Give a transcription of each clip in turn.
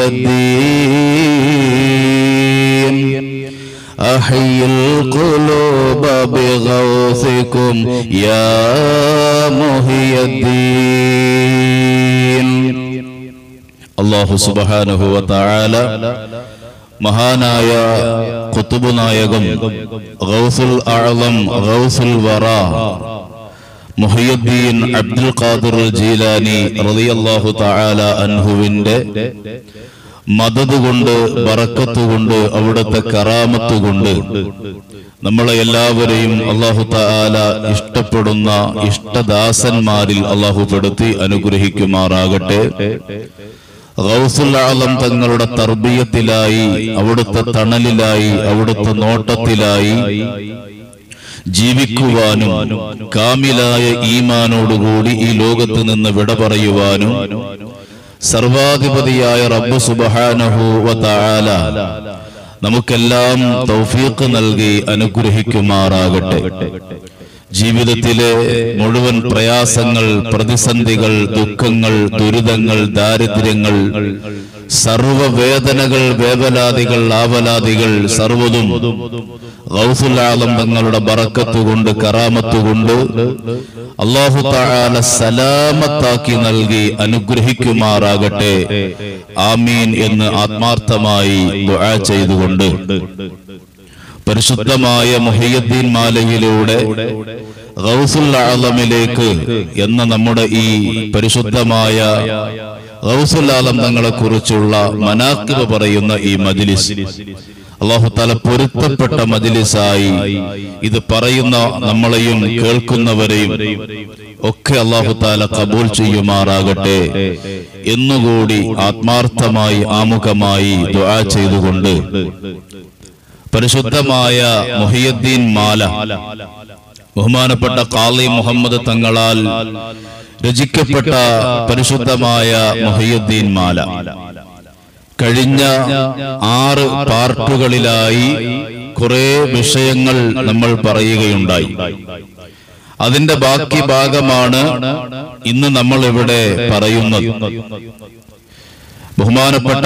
الدين أحي القلوب بغوثكم يا محي الدين. അല്ലാഹു സുബ്ഹാനഹു വ തആല മഹാനായ ഖുതുബ് നായകം ഗൗസുൽ അഅ്ളം ഗൗസുൽ വറാ മുഹയ്യിദ്ദീൻ അബ്ദുൽ ഖാദിർ ജീലാനി റളിയല്ലാഹു തആല അൻഹുവിന്റെ മദദ് കൊണ്ട് ബറക്കത്ത് കൊണ്ട് അവിടുത്തെ കറാമത്ത് കൊണ്ട് നമ്മളെ എല്ലാവരെയും അല്ലാഹു തആല ഇഷ്ടപ്പെടുന്ന ഇഷ്ടദാസന്മാരിൽ അല്ലാഹു പെടുത്തി അനുഗ്രഹിക്കുമാറാകട്ടെ. ഗൗസുൽ ആലം തങ്ങളുടെ തർബിയത്തിലായി അവിടുത്തെ തണലിലായി അവിടുത്തെ നോട്ടത്തിലായി ജീവിക്കുവാനും കാമിലായ ഈമാനോടുകൂടി ഈ ലോകത്ത് നിന്ന് വിട പറയുവാനും സർവാധിപതിയായ റബ്ബ് സുബ്ഹാനഹു വ തആല നമുക്കെല്ലാം തൗഫീഖ് നൽകി അനുഗ്രഹിക്കുമാറാകട്ടെ. ജീവിതത്തിലെ മുഴുവൻ പ്രയാസങ്ങൾ, പ്രതിസന്ധികൾ, ദുഃഖങ്ങൾ, ദുരിതങ്ങൾ, ദാരിദ്ര്യങ്ങൾ, സർവവേദനകൾ, വേവലാദികൾ, ആവലാദികൾ സർവ്വതും ഗൗസുൽ ആലം തങ്ങളുടെ ബറക്കത്ത് കൊണ്ട് കറാമത്ത് കൊണ്ട് അല്ലാഹു തആല സലാമത്താക്കി നൽകി അനുഗ്രഹിക്കുമാറാകട്ടെ. ആമീൻ എന്ന് ആത്മാർത്ഥമായി ദുആ ചെയ്തുകൊണ്ട് പരിശുദ്ധമായ മുഹയ്യിദ്ദീൻ മാലയിലൂടെ ഗൗസുൽ ആലമിലേക്ക് എന്ന നമ്മുടെ ഈ പരിശുദ്ധമായ ഗൗസുൽ ആലം തങ്ങളെ കുറിച്ചുള്ള മനാഖിബ് പറയുന്ന ഈ മജ്ലിസ് അല്ലാഹു തആല പൊരുത്തപ്പെട്ട മജ്ലിസായി ഇത് പറയുന്ന നമ്മളെയും കേൾക്കുന്നവരെയും ഒക്കെ അല്ലാഹു തആല ഖബൂൽ ചെയ്യുമാറാകട്ടെ എന്നുകൂടി ആത്മാർത്ഥമായി ആമുഖമായി ദുആ ചെയ്തുകൊണ്ട് പരിശുദ്ധമായ മുഹയ്യിദ്ദീൻ മാല ബഹുമാനപ്പെട്ട ഖാളി മുഹമ്മദ് തങ്ങളാൽ രചിക്കപ്പെട്ട പരിശുദ്ധമായ മുഹയ്യിദ്ദീൻ മാല കഴിഞ്ഞ 6 പാർട്ടുകളിലായി കുറെ വിഷയങ്ങൾ നമ്മൾ പറയുകയുണ്ടായി. അതിന്റെ ബാക്കി ഭാഗമാണ് ഇന്ന് നമ്മൾ ഇവിടെ പറയുന്നത്. ബഹുമാനപ്പെട്ട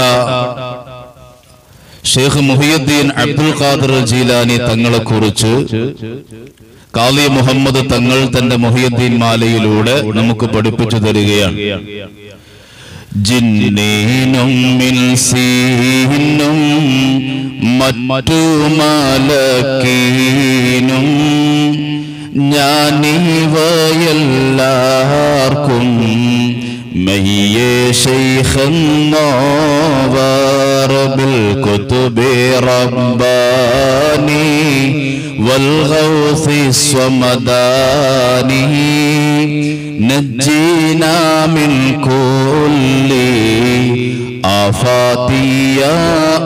ഷെയ്ഖ് മുഹയ്യിദ്ദീൻ അബ്ദുൽ ഖാദിർ ജീലാനി തങ്ങളെ കുറിച്ച് ഖാളി മുഹമ്മദ് തങ്ങൾ തന്റെ മുഹയ്യിദ്ദീൻ മാലയിലൂടെ നമുക്ക് പഠിപ്പിച്ചു തരികയാണ്. ജിന്നീനും മിൻസീനും മറ്റു മലക്കീനും ഞാനിവയെല്ലാവർക്കും മയ്യേ ശൈഖെന്നോവർ ബിൽ കുതുബി റബ്ബാനി വൽ ഗൗസി സ്വമദാനി നജ്ജിനാ മിൻ കുല്ലി ആഫാതി യാ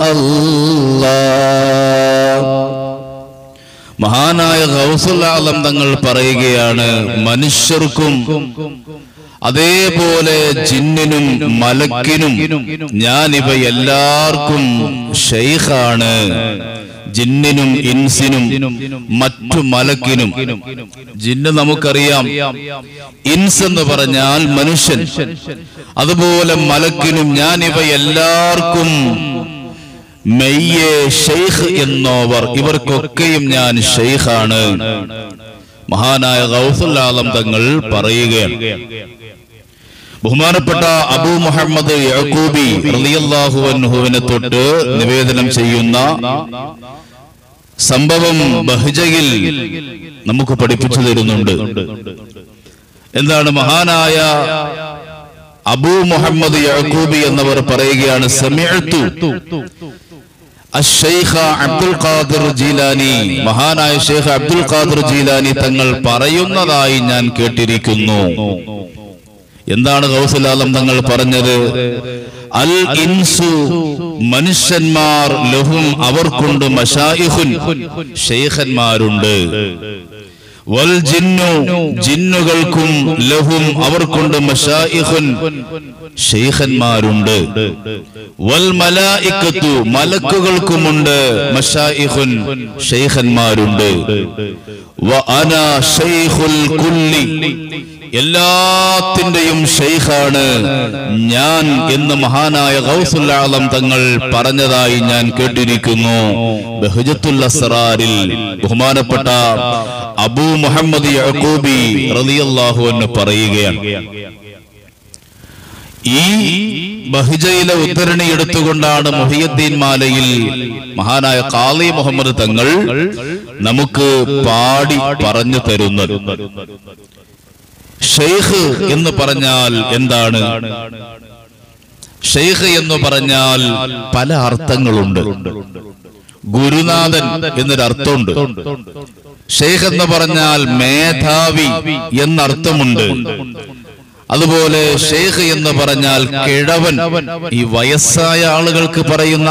അല്ലാഹ്. മഹാനായ ഗൗസുൽ ആലം തങ്ങൾ പറയുകയാണ്, മനുഷ്യർക്കും അതേപോലെ ജിന്നിനും മലക്കിനും ഞാൻ ഇവ എല്ലാവർക്കും ഷെയ്ഖാണ്. ജിന്നിനും ഇൻസിനും മറ്റു മലക്കിനും. ജിന്ന് നമുക്കറിയാം, ഇൻസ് എന്ന് പറഞ്ഞാൽ മനുഷ്യൻ. അതുപോലെ മലക്കിനും ഞാൻ ഇവ എല്ലാവർക്കും മെയ്യേ ഷെയ്ഖ് എന്നോവർ, ഇവർക്കൊക്കെയും ഞാൻ ഷെയ്ഖാണ്. മഹാനായ ഗൗസുൽ ആലം തങ്ങൾ പറയുകയാണ്. ബഹുമാനപ്പെട്ട അബൂ മുഹമ്മദ് യഅ്കൂബി റളിയല്ലാഹു അൻഹുവിനെ തൊട്ട് നിവേദനം ചെയ്യുന്ന സംഭവം ബഹ്ജയിൽ നമുക്ക് പഠിപ്പിച്ചു തരുന്നുണ്ട്. എന്താണ്? മഹാനായ അബൂ മുഹമ്മദ് യഅ്കൂബി എന്നവർ പറയുകയാണ്, സമിഅ്തു അശ്ശൈഖ അബ്ദുൽ ഖാദിർ ജീലാനി, മഹാനായ ഷെയ്ഖ് അബ്ദുൽ ഖാദിർ ജീലാനി തങ്ങൾ പറയുന്നതായി ഞാൻ കേട്ടിരിക്കുന്നു. എന്താണ് ഗൗസുൽ ആലം തങ്ങൾ പറഞ്ഞത്? അൽ ഇൻസു, മനുഷ്യന്മാർ, ലഹും, അവർക്കുണ്ട്, മശായിഖുൻ, ഷെയ്ഖന്മാരുണ്ട്. വൽ ജിന്നു, ജിന്നുകൾക്കും, ലഹും, അവർക്കുണ്ട്, മശായിഖുൻ, ഷെയ്ഖന്മാരുണ്ട്. വൽ മലായികത്തു, മലക്കുകൾക്കുമുണ്ട്, മശായിഖുൻ, ഷെയ്ഖന്മാരുണ്ട്. വ അനാ ഷെയ്ഖുൽ കുല്ലി, എല്ലാത്തിന്റെയും ഷെയ്ഖാണ് ഞാൻ എന്ന് മഹാനായ ഗൗസുൽ ആലം തങ്ങൾ പറഞ്ഞതായി ഞാൻ കേട്ടിരിക്കുന്നു. ബഹ്ജത്തുൽ അസ്റാറിൽ ബഹുമാനപ്പെട്ട അബൂ മുഹമ്മദ് യഅഖൂബി റളിയല്ലാഹു അൻഹു പറയുകയാണ്. ഈ ബഹ്ജയിലെ ഉദ്ധരണി എടുത്തുകൊണ്ടാണ് മുഹിയുദ്ദീൻ മാലയിൽ മഹാനായ ഖാളി മുഹമ്മദ് തങ്ങൾ നമുക്ക് പാടി പറഞ്ഞു തരുന്നത്. ഷെയ്ഖ് എന്ന് പറഞ്ഞാൽ എന്താണ്? ഷെയ്ഖ് എന്ന് പറഞ്ഞാൽ പല അർത്ഥങ്ങളുണ്ട്. ഗുരുനാഥൻ എന്നൊരർത്ഥമുണ്ട്. ഷെയ്ഖ് എന്ന് പറഞ്ഞാൽ മേധാവി എന്നർത്ഥമുണ്ട്. അതുപോലെ ഷെയ്ഖ് എന്ന് പറഞ്ഞാൽ കിഴവൻ, ഈ വയസ്സായ ആളുകൾക്ക് പറയുന്ന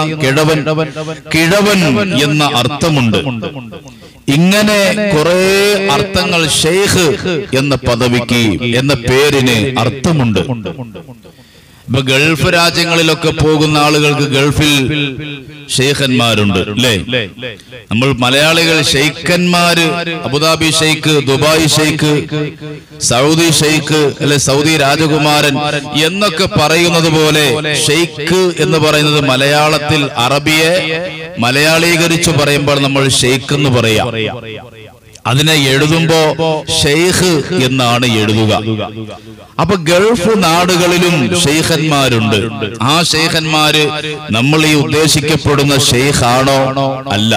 കിഴവൻ എന്ന അർത്ഥമുണ്ട്. ഇങ്ങനെ കുറെ അർത്ഥങ്ങൾ ഷെയ്ഖ് എന്ന പദവിക്ക്, എന്ന പേരിന് അർത്ഥമുണ്ട്. ഇപ്പൊ ഗൾഫ് രാജ്യങ്ങളിലൊക്കെ പോകുന്ന ആളുകൾക്ക് ഗൾഫിൽ ഷെയ്ഖന്മാരുണ്ട് അല്ലേ? നമ്മൾ മലയാളികൾ ഷെയ്ഖന്മാര്, അബുദാബി ഷെയ്ഖ്, ദുബായ് ഷെയ്ഖ്, സൗദി ഷെയ്ഖ് അല്ലെ, സൗദി രാജകുമാരൻ എന്നൊക്കെ പറയുന്നത് പോലെ ഷെയ്ഖ് എന്ന് പറയുന്നത് മലയാളത്തിൽ അറബിയെ മലയാളീകരിച്ചു പറയുമ്പോൾ നമ്മൾ ഷെയ്ഖ് എന്ന് പറയാം. അതിനെ എഴുതുമ്പോ ഷെയ്ഖ് എന്നാണ് എഴുതുക. അപ്പൊ ഗൾഫ് നാടുകളിലും ഷെയ്ഖന്മാരുണ്ട്. ആ ഷെയ്ഖന്മാര് നമ്മൾ ഈ ഉദ്ദേശിക്കപ്പെടുന്ന ഷെയ്ഖ് ആണോ? അല്ല.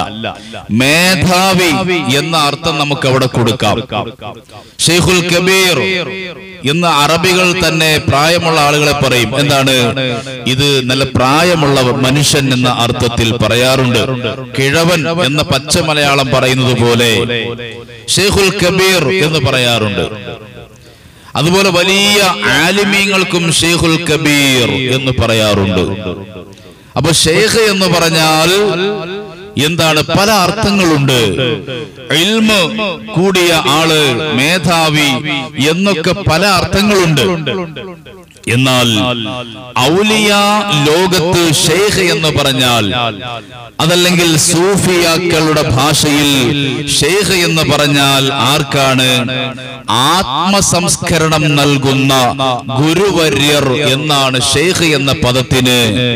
മേധാവി എന്ന അർത്ഥം നമുക്ക് അവിടെ കൊടുക്കാം. ഷെയ്ഖുൽ കബീർ എന്ന അറബികൾ തന്നെ പ്രായമുള്ള ആളുകളെ പറയും. എന്താണ് ഇത്? നല്ല പ്രായമുള്ള മനുഷ്യൻ എന്ന അർത്ഥത്തിൽ പറയാറുണ്ട്. കിഴവൻ എന്ന പച്ച മലയാളം പറയുന്നത് പോലെ ഷെയ്ഖുൽ കബീർ എന്ന് പറയാറുണ്ട്. അതുപോലെ വലിയ ആലിമീങ്ങൾക്കും ഷെയ്ഖുൽ കബീർ എന്ന് പറയാറുണ്ട്. അപ്പൊ ഷെയ്ഖ് എന്ന് പറഞ്ഞാൽ എന്താണ്? പല അർത്ഥങ്ങളുണ്ട്. ഇൽമ് കൂടിയ ആള്, മേധാവി എന്നൊക്കെ പല അർത്ഥങ്ങളുണ്ട്. എന്നാൽ ഔലിയ ലോകത്ത് ഷെയ്ഖ് എന്ന് പറഞ്ഞാൽ, അതല്ലെങ്കിൽ സൂഫിയാക്കളുടെ ഭാഷയിൽ ഷെയ്ഖ് എന്ന് പറഞ്ഞാൽ ആർക്കാണ്? ആത്മസംസ്കരണം നൽകുന്ന ഗുരുവര്യർ എന്നാണ് ഷെയ്ഖ് എന്ന പദത്തിന്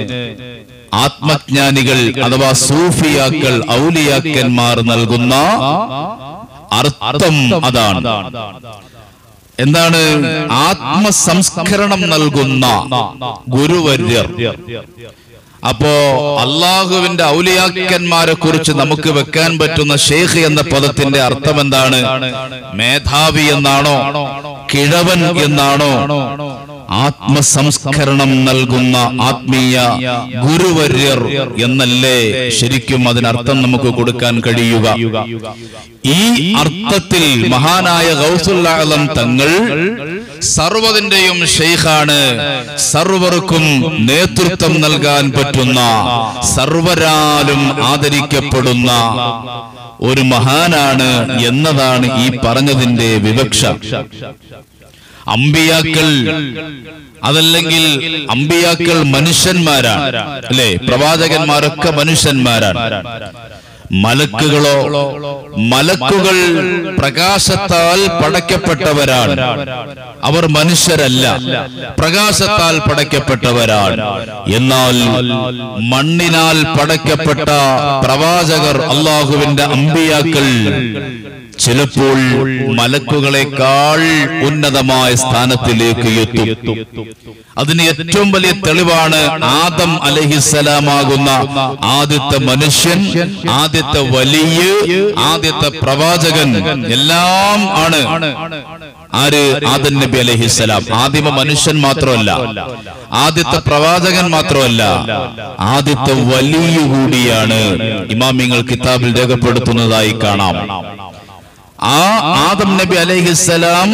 ആത്മജ്ഞാനികൾ അഥവാ സൂഫിയാക്കൾ, ഔലിയാക്കന്മാർ നൽകുന്ന അർത്ഥം അതാണ്. എന്താണ്? ആത്മസംസ്കരണം നൽകുന്ന ഗുരുവര്യർ. അപ്പോ അള്ളാഹുവിന്റെ ഔലിയാക്കന്മാരെ കുറിച്ച് നമുക്ക് വെക്കാൻ പറ്റുന്ന ഷെയ്ഖ് എന്ന പദത്തിന്റെ അർത്ഥം എന്താണ്? മേധാവി എന്നാണോ? കിഴവൻ എന്നാണോ? ആത്മസംസ്കരണം നൽകുന്ന ആത്മീയ ഗുരുവര്യർ എന്നല്ലേ ശരിക്കും അതിനർത്ഥം നമുക്ക് കൊടുക്കാൻ കഴിയുക. ഈ അർത്ഥത്തിൽ മഹാനായ ഗൗസുൽ ആലം തങ്ങൾ സർവ്വതിന്റെയും ഷെയ്ഖാണ്, സർവർക്കും നേതൃത്വം നൽകാൻ പറ്റുന്ന, സർവരാലും ആദരിക്കപ്പെടുന്ന ഒരു മഹാനാണ് എന്നതാണ് ഈ പറഞ്ഞതിന്റെ വിവക്ഷ. അമ്പിയാക്കൾ, അതല്ലെങ്കിൽ അമ്പിയാക്കൾ മനുഷ്യന്മാരാണ് അല്ലെ? പ്രവാചകന്മാരൊക്കെ മനുഷ്യന്മാരാണ്. മലക്കുകളോ? മലക്കുകൾ പ്രകാശത്താൽ പടയ്ക്കപ്പെട്ടവരാണ്. അവർ മനുഷ്യരല്ല, പ്രകാശത്താൽ പടയ്ക്കപ്പെട്ടവരാണ്. എന്നാൽ മണ്ണിനാൽ പടയ്ക്കപ്പെട്ട പ്രവാചകർ, അള്ളാഹുവിന്റെ അമ്പിയാക്കൾ ചിലപ്പോൾ മലക്കുകളെക്കാൾ ഉന്നതമായ സ്ഥാനത്തിലേക്ക് എത്തും. അതിന് ഏറ്റവും വലിയ തെളിവാണ് ആദം അലൈഹിസ്സലാമാകുന്ന ആദ്യത്തെ മനുഷ്യൻ, ആദ്യത്തെ വലിയ, ആദ്യത്തെ പ്രവാചകൻ എല്ലാം ആണ് ആര്? ആദം നബി അലൈഹിസ്സലാം. ആദിമ മനുഷ്യൻ മാത്രമല്ല, ആദ്യത്തെ പ്രവാചകൻ മാത്രമല്ല, ആദ്യത്തെ വലിയ കൂടിയാണ്. ഇമാമിങ്ങൾ കിതാബിൽ രേഖപ്പെടുത്തുന്നതായി കാണാം. ആ ആദം നബി അലൈഹിസ്സലാം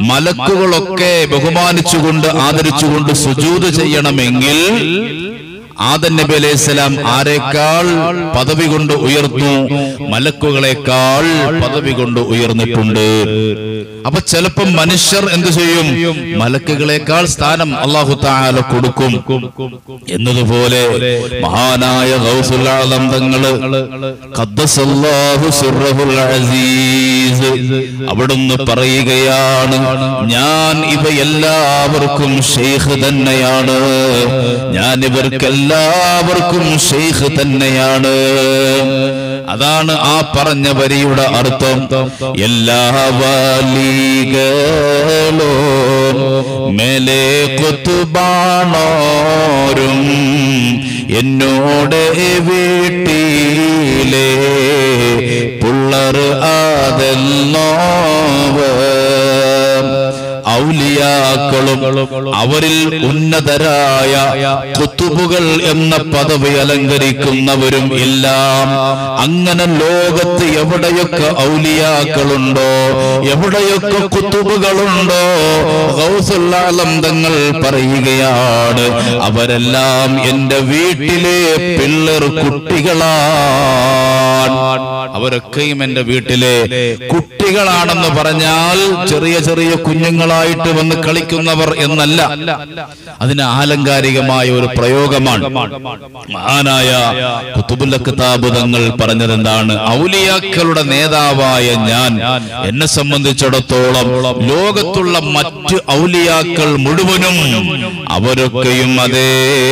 മലക്കുകളൊക്കെ ബഹുമാനിച്ചുകൊണ്ട് ആദരിച്ചുകൊണ്ട് സുജൂദ് ചെയ്യണമെങ്കിൽ ആദം നബി അലൈഹിസ്സലാം ആരെക്കാൾ പദവി കൊണ്ട് ഉയർന്നു? മലക്കുകളെക്കാൾ പദവി കൊണ്ട് ഉയർന്നിട്ടുണ്ട്. അപ്പൊ ചിലപ്പം മനുഷ്യർ എന്ത് ചെയ്യും? മലക്കുകളെക്കാൾ സ്ഥാനം അല്ലാഹു തആല കൊടുക്കും. എന്നതുപോലെ മഹാനായ ഗൗസുൽ ആലം തങ്ങള് ഖദ്ദസല്ലാഹു സിർറഹുൽ അസീസ് അവിടുന്ന് പറയുകയാണ്, ഞാൻ ഇവയെല്ലാവർക്കും ശൈഖ് തന്നെയാണ്, ഞാൻ ഇവർക്കെല്ലാവർക്കും ശൈഖ് തന്നെയാണ്. അതാണ് ആ പറഞ്ഞ വരിയുടെ അർത്ഥം. എല്ലാ വലികളോ മേലെ കുത്തുബാണോരും എന്നോട് വീട്ടിലെ പുള്ളർ ആദൽനോവ. ഔലിയാക്കളും അവരിൽ ഉന്നതരായ കുത്തുബുകൾ എന്ന പദവി അലങ്കരിക്കുന്നവരും എല്ലാം അങ്ങനെ ലോകത്ത് എവിടെയൊക്കെ ഔലിയാക്കളുണ്ടോ, എവിടെയൊക്കെ കുത്തുബുകളുണ്ടോ, ഗൗസുൽ ആലം തങ്ങൾ പറയുകയാണ്, അവരെല്ലാം എന്റെ വീട്ടിലെ പിള്ളേർ കുട്ടികളാണ്. അവരൊക്കെയും എന്റെ വീട്ടിലെ കുട്ടികളാണെന്ന് പറഞ്ഞാൽ ചെറിയ ചെറിയ കുഞ്ഞുങ്ങളായിട്ട് വന്ന് കളിക്കുന്നവർ എന്നല്ല, അതിന് ആലങ്കാരികമായ ഒരു പ്രയോഗമാണ്. മഹാനായ ഖുതുബുൽ അഖ്താബ് തങ്ങൾ പറഞ്ഞത് എന്താണ്? ഔലിയാക്കളുടെ നേതാവായ ഞാൻ, എന്നെ സംബന്ധിച്ചിടത്തോളം ലോകത്തുള്ള മറ്റ് ഔലിയാക്കൾ മുഴുവനും അവരൊക്കെയും അതേ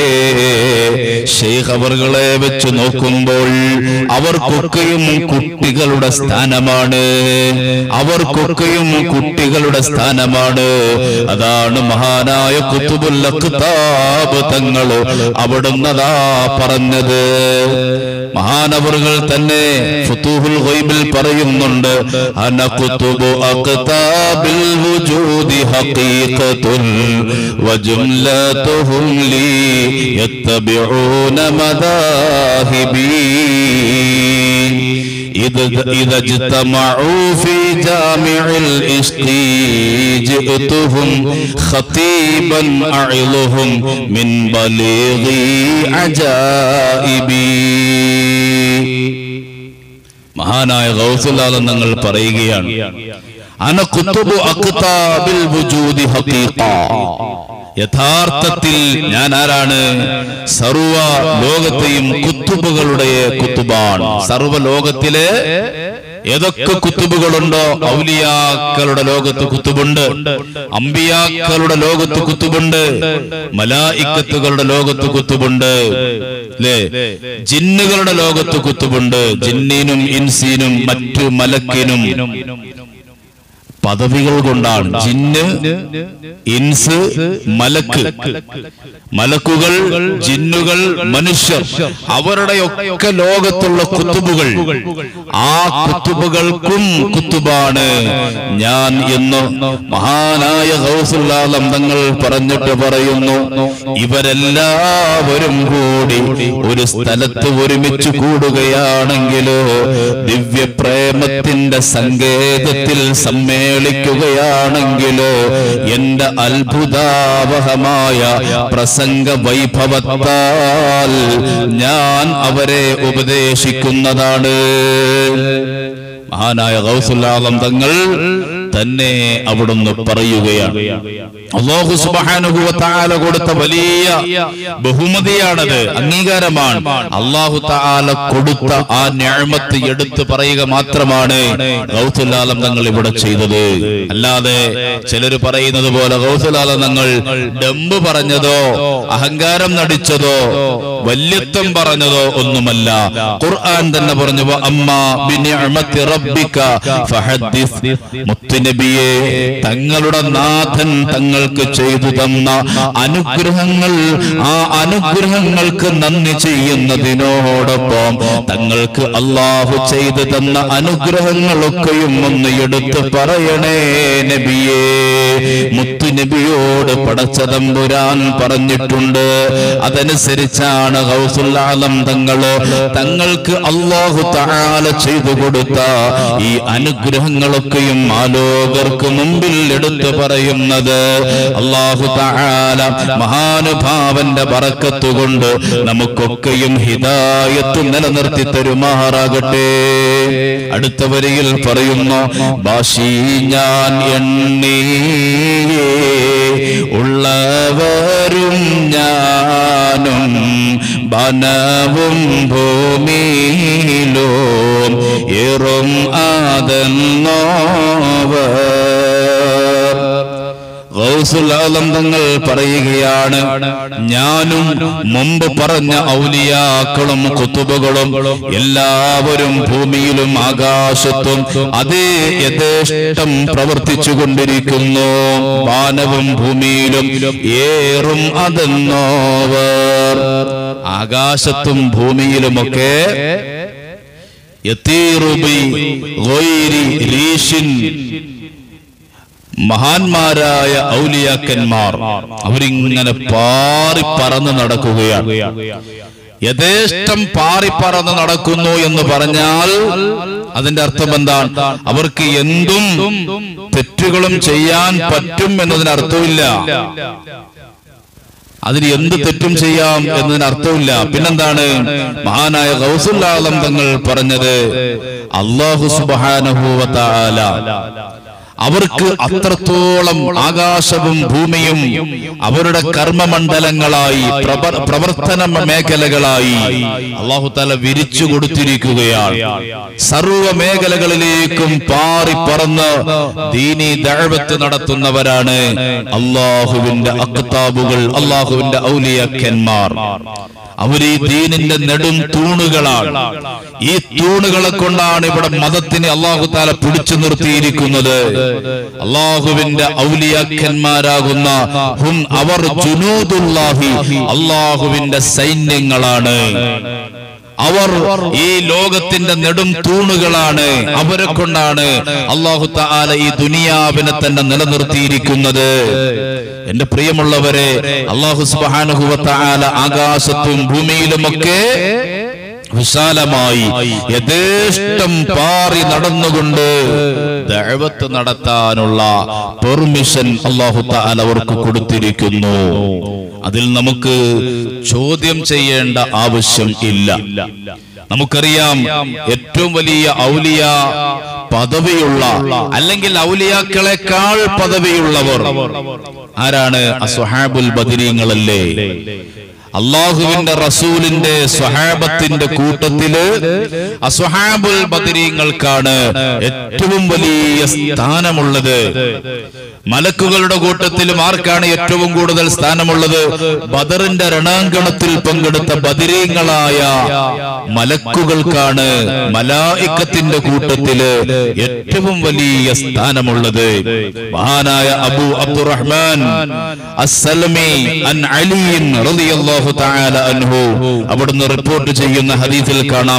ശൈഖ് അവറുകളെ വെച്ച് നോക്കുമ്പോൾ അവർക്കൊക്കെയും കുട്ടികളുടെ സ്ഥാനമാണ്, അവർക്കൊക്കെയും കുട്ടികളുടെ സ്ഥാനമാണ്. അതാണ് മഹാനായ ഖുതുബുൽ അഖ്താബ് തങ്ങൾ അവിടുന്ന് പറഞ്ഞത്. മഹാനവറുകൾ തന്നെ ഫുതൂഹുൽ ഗൈബിൽ പറയുന്നുണ്ട്, അന ഖുതുബു അഖ്താബിൽ വുജൂദി ഹഖീഖത്തുൻ വജുംലതുഹും ലി യത്തബിഊന മദാഹിബി. إذا اجتمعوا في جامع العشق جئتهم خطيبا أعظهم من بليغ عجائبي. മഹാനായ ഗൗസുൽ ആലം തങ്ങൾ പറയുകയാണ്, അന ഖുതുബു അഖ്താബിൽ വുജൂദി ഹഖീഖ. യഥാർത്ഥത്തിൽ ഞാൻ ആരാണ്? സർവ ലോകത്തെയും കുത്തുബുകളുടെ കുത്തുബാണ്. സർവ ലോകത്തിലെ ഏതൊക്കെ കുത്തുബുകളുണ്ടോ, ഔലിയാക്കളുടെ ലോകത്ത് കുത്തുബുണ്ട്, അമ്പിയാക്കളുടെ ലോകത്ത് കുത്തുബുണ്ട്, മലായിക്കത്തുകളുടെ ലോകത്ത് കുത്തുബുണ്ട്, അല്ലേ? ജിന്നുകളുടെ ലോകത്ത് കുത്തുബുണ്ട്. ജിന്നിനും ഇൻസിനും മറ്റു മലക്കിനും പദവികൾ കൊണ്ടാണ്. ജിന്ന്, ഇൻസ്, മലക്ക്, മലക്കുകൾ, ജിന്നുകൾ, മനുഷ്യർ, അവരുടെ ഒക്കെ ലോകത്തുള്ള കുത്തുബുകൾ, ആ കുത്തുബുകൾക്കും കുത്തുബാണ് ഞാൻ എന്ന് മഹാനായ ഗൗസുൽ ആലം തങ്ങൾ പറഞ്ഞിട്ട് പറയുന്നു, ഇവരെല്ലാവരും കൂടി ഒരു സ്ഥലത്ത് ഒരുമിച്ച് കൂടുകയാണെങ്കിലോ ദിവ്യപ്രേമത്തിന്റെ സങ്കേതത്തിൽ സമ്മേളിക്കുകയാണെങ്കിലോ എന്റെ അത്ഭുതാവഹമായ പ്രസംഗ വൈഭവത്താൽ ഞാൻ അവരെ ഉപദേശിക്കുന്നതാണ്. മഹാനായ ഗൗസുൽ ആലം തങ്ങൾ തന്നെ അവിടുന്ന് പറയുകയാണ്. അല്ലാഹു സുബ്ഹാനഹു വ തആല കൊടുത്ത വലിയ ബഹുമതിയാണത്, അംഗീകാരമാണ്. അല്ലാഹു തആല കൊടുത്ത ആ നിഅമത്ത് എടുത്തു പറയുക മാത്രമാണ് ഗൗസുൽ ആലം തങ്ങൾ ഇവിടെ ചെയ്തത്. അല്ലാതെ ചിലർ പറയുന്നത് പോലെ ഗൗസുൽ ആലം തങ്ങൾ ഡംബ് പറഞ്ഞതോ അഹങ്കാരം നടിച്ചതോ വല്യത്വം പറഞ്ഞതോ ഒന്നുമല്ല. ഖുർആൻ തന്നെ പറഞ്ഞു, അമ്മാ ബിനിഅമത്തി റബ്ബിക ഫഹദ്ദിസ്. മുത്തുനബിയെ, തങ്ങളുടെ നാഥൻ തങ്ങൾക്ക് ചെയ്തു തന്ന അനുഗ്രഹങ്ങൾ, ആ അനുഗ്രഹങ്ങൾക്ക് നന്ദി ചെയ്യുന്നതിനോടൊപ്പം തങ്ങൾക്ക് അല്ലാഹു ചെയ്തു തന്ന അനുഗ്രഹങ്ങളൊക്കെയും ഒന്ന് എടുത്തു പറയണേ നബിയേ. മുത്തുനബിയോട് പടച്ച തമ്പുരാൻ പറഞ്ഞിട്ടുണ്ട്. അതനുസരിച്ചാണ് ഗൗസുൽ ആലം തങ്ങൾക്ക് അല്ലാഹു തആല ചെയ്തു കൊടുത്ത ഈ അനുഗ്രഹങ്ങളൊക്കെയും ആലോചിച്ച് ലോകർക്ക് മുമ്പിൽ എടുത്തു പറയുന്നത്. അല്ലാഹു തആല മഹാനുഭാവന്റെ ബറക്കത്ത് കൊണ്ട് നമുക്കൊക്കെയും ഹിദായത്ത് നിലനിർത്തി തരുമാറാകട്ടെ. അടുത്ത വരിയിൽ പറയുന്നു, ബാഷി ഞാൻ എണ്ണി ഉള്ളവരും ഞാനും വനവും ഭൂമിയിലോ ഏറും ആദന്നോവർ. ഗൗസുൽ ആലം തങ്ങൾ പറയുകയാണ്, ഞാനും മുമ്പ് പറഞ്ഞ ഔലിയാക്കളും കുതുബുകളും എല്ലാവരും ഭൂമിയിലും ആകാശത്തും അതേ യഥേഷ്ടം പ്രവർത്തിച്ചു കൊണ്ടിരിക്കുന്നു. വാനവും ഭൂമിയിലും ഏറും അതെന്നോവർ. ആകാശത്തും ഭൂമിയിലുമൊക്കെ യതീറുബി ഗൈരി റീഷിൻ, മഹാന്മാരായ ഔലിയാക്കന്മാർ അവരിങ്ങനെ പാറിപ്പറന്ന് നടക്കുകയാണ്. യഥേഷ്ടം പാറിപ്പറന്ന് നടക്കുന്നു എന്ന് പറഞ്ഞാൽ അതിന്റെ അർത്ഥം എന്താണ്? അവർക്ക് എന്തും തെറ്റുകളും ചെയ്യാൻ പറ്റും എന്നതിന് അർത്ഥമില്ല. അതിന് എന്ത് തെറ്റും ചെയ്യാം എന്നതിന് അർത്ഥമില്ല. പിന്നെന്താണ് മഹാനായ ഗൗസുൽ ആലം തങ്ങൾ പറഞ്ഞത്? അല്ലാഹു സുബ്ഹാനഹു വ തആല അവർക്ക് അത്രത്തോളം ആകാശവും ഭൂമിയും അവരുടെ കർമ്മമണ്ഡലങ്ങളായി പ്രവർത്തന മേഖലകളായി അല്ലാഹു തആല വിരിച്ചു കൊടുത്തിരിക്കുകയാണ്. സർവ മേഖലകളിലേക്കും പാറി പറന്ന് ദീനി ദഅവത്ത് നടത്തുന്നവരാണ് അല്ലാഹുവിന്റെ അഖ്താബുകൾ, അല്ലാഹുവിന്റെ ഔലിയാക്കന്മാർ. അവർ ഈ ദീനിന്റെ നെടും തൂണുകളാണ്. ഈ തൂണുകളെ കൊണ്ടാണ് ഇവിടെ മതത്തിനെ അല്ലാഹു തആല പിടിച്ചു നിർത്തിയിരിക്കുന്നത്. അല്ലാഹുവിന്റെ ഔലിയാക്കന്മാരാകുന്ന അവർ ജുനൂദുല്ലാഹി, അല്ലാഹുവിന്റെ സൈന്യങ്ങളാണ്. അവർ ഈ ലോകത്തിന്റെ നെടും തൂണുകളാണ്. അവരെ കൊണ്ടാണ് അല്ലാഹു തആല ഈ ദുനിയാവിനെ തന്നെ നിലനിർത്തിയിരിക്കുന്നത്. എന്റെ പ്രിയമുള്ളവരെ, അല്ലാഹു സുബ്ഹാനഹു വ തആല ആകാശത്തും ഭൂമിയിലുമൊക്കെ വിശാലമായി യഥേഷ്ടം പാറി നടന്നുകൊണ്ട് ദഅവത്ത് നടത്താനുള്ള പെർമിഷൻ അല്ലാഹു തആല അവർക്ക് കൊടുത്തിരിക്കുന്നു. അതിൽ നമുക്ക് ചോദ്യം ചെയ്യേണ്ട ആവശ്യം ഇല്ല. നമുക്കറിയാം, ഏറ്റവും വലിയ ഔലിയ പദവിയുള്ള, അല്ലെങ്കിൽ ഔലിയാക്കളെക്കാൾ പദവിയുള്ളവർ ആരാണ്? അസ്ഹാബുൽ ബദരീങ്ങളല്ലേ. അല്ലാഹുവിന്റെ റസൂലിന്റെ സ്വഹാബത്തിന്റെ കൂട്ടത്തില് അസ്ഹാബുൽ ബദരീങ്ങൾക്കാണ് ഏറ്റവും വലിയ സ്ഥാനമുള്ളത്. മലക്കുകളുടെ കൂട്ടത്തിലും ആർക്കാണ് ഏറ്റവും കൂടുതൽ സ്ഥാനമുള്ളത്? ബദറിന്റെ രണാങ്കണത്തിൽ പങ്കെടുത്ത ബദരീങ്ങളായ മലക്കുകൾക്കാണ് മലായിക്കത്തിന്റെ കൂട്ടത്തില് ഏറ്റവും വലിയ സ്ഥാനമുള്ളത്. മഹാനായ അബൂ അബ്ദുറഹ്മാൻ അസ്സലമി അൻ അലി റളിയല്ലാഹു തആല അൻഹു അവിടുന്ന് റിപ്പോർട്ട് ചെയ്യുന്ന ഹദീസിൽ കാണാം,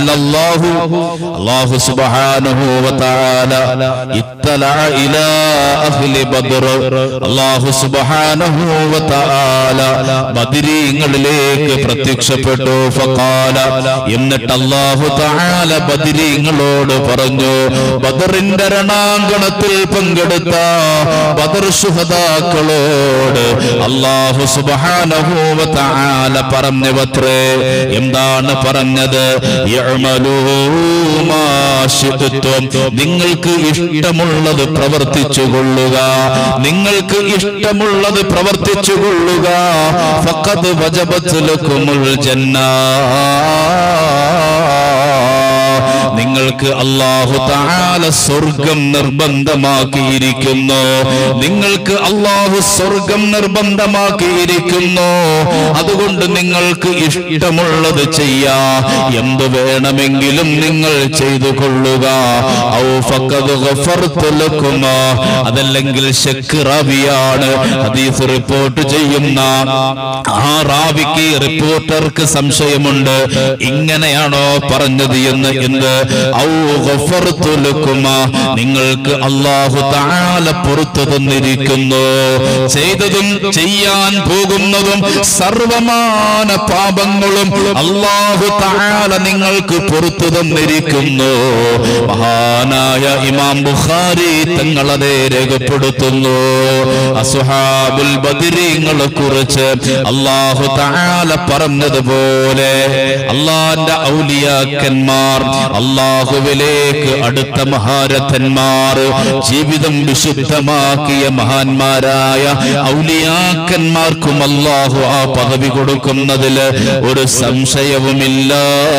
അല്ലാഹു സുബ്ഹാനഹു വ തആല ഇത്തലഅ ഇലാ അഹ്ലി ബദർ. അല്ലാഹു സുബ്ഹാനഹു വ തആല ബദരീങ്ങളിലേക്ക് പ്രത്യക്ഷപ്പെട്ടു. ഫഖാല, എന്നിട്ട് അല്ലാഹു തആല ബദരീങ്ങളോട് പറഞ്ഞു, ബദറിന്റെ രണാങ്കണത്തിൽ പങ്കെടുത്ത ബദർ ശുഹദാക്കളോട് അല്ലാഹു സുബ്ഹാനഹു വ തആല പറഞ്ഞവത്രേ. എന്താണ് പറഞ്ഞത്? യഅമലൂ മാ ശിഅ്തും, നിങ്ങൾക്ക് ഇഷ്ടമുള്ളത് പ്രവർത്തിച്ചു കൊള്ളുക, നിങ്ങൾക്ക് ഇഷ്ടമുള്ളത് പ്രവർത്തിച്ചു കൊള്ളുക. ഫഖദ് വജബത് ലക്കുമുൽ ജന്ന, നിങ്ങൾക്ക് അല്ലാഹു തആല സ്വർഗം നിർബന്ധമാക്കിയിരിക്കുന്നു. നിങ്ങൾക്ക് അല്ലാഹു സ്വർഗം നിർബന്ധമാക്കിയിരിക്കുന്നു. അതുകൊണ്ട് നിങ്ങൾക്ക് ഇഷ്ടമുള്ളത് ചെയ്യാം, എന്ത് വേണമെങ്കിലും നിങ്ങൾ ചെയ്തു കൊള്ളുക. ഔ ഫഖദ് ഗഫർതു ലക്കും, അതല്ലെങ്കിൽ ശക്ക് റാവിയാണ് ഹദീസ് റിപ്പോർട്ട് ചെയ്യുന്ന ആ റാവിക്ക്, റിപ്പോർട്ടർക്ക് സംശയമുണ്ട്, ഇങ്ങനെയാണോ പറഞ്ഞത് എന്ന്. ഔ ഗഫർതു ലകുമാ നിങ്ങൾക്ക് അല്ലാഹു തആല പുറത്തു തന്നിരിക്കുന്നു. ചെയ്തതും ചെയ്യാൻ പോകുന്നതും സർവമാന പാപങ്ങളും അല്ലാഹു തആല നിങ്ങൾക്ക് പുറത്തു തന്നിരിക്കുന്നു. മഹാനായ ഇമാം ബുഖാരി തങ്ങളെ രേഖപ്പെടുത്തുന്നു. അസ്ഹാബുൽ ബദരീങ്ങളെ കുറിച്ച് അല്ലാഹു തആല പറഞ്ഞതുപോലെ അല്ലാഹുവിന്റെ ഔലിയാക്കന്മാർ, അല്ലാഹുവിലേക്ക് അടുത്ത മഹാരഥന്മാർ, ജീവിതം വിശുദ്ധമാക്കിയ മഹാന്മാരായ ഔലിയാക്കന്മാർക്കും അല്ലാഹു ആ പദവി കൊടുക്കുന്നതിൽ ഒരു സംശയവുമില്ല.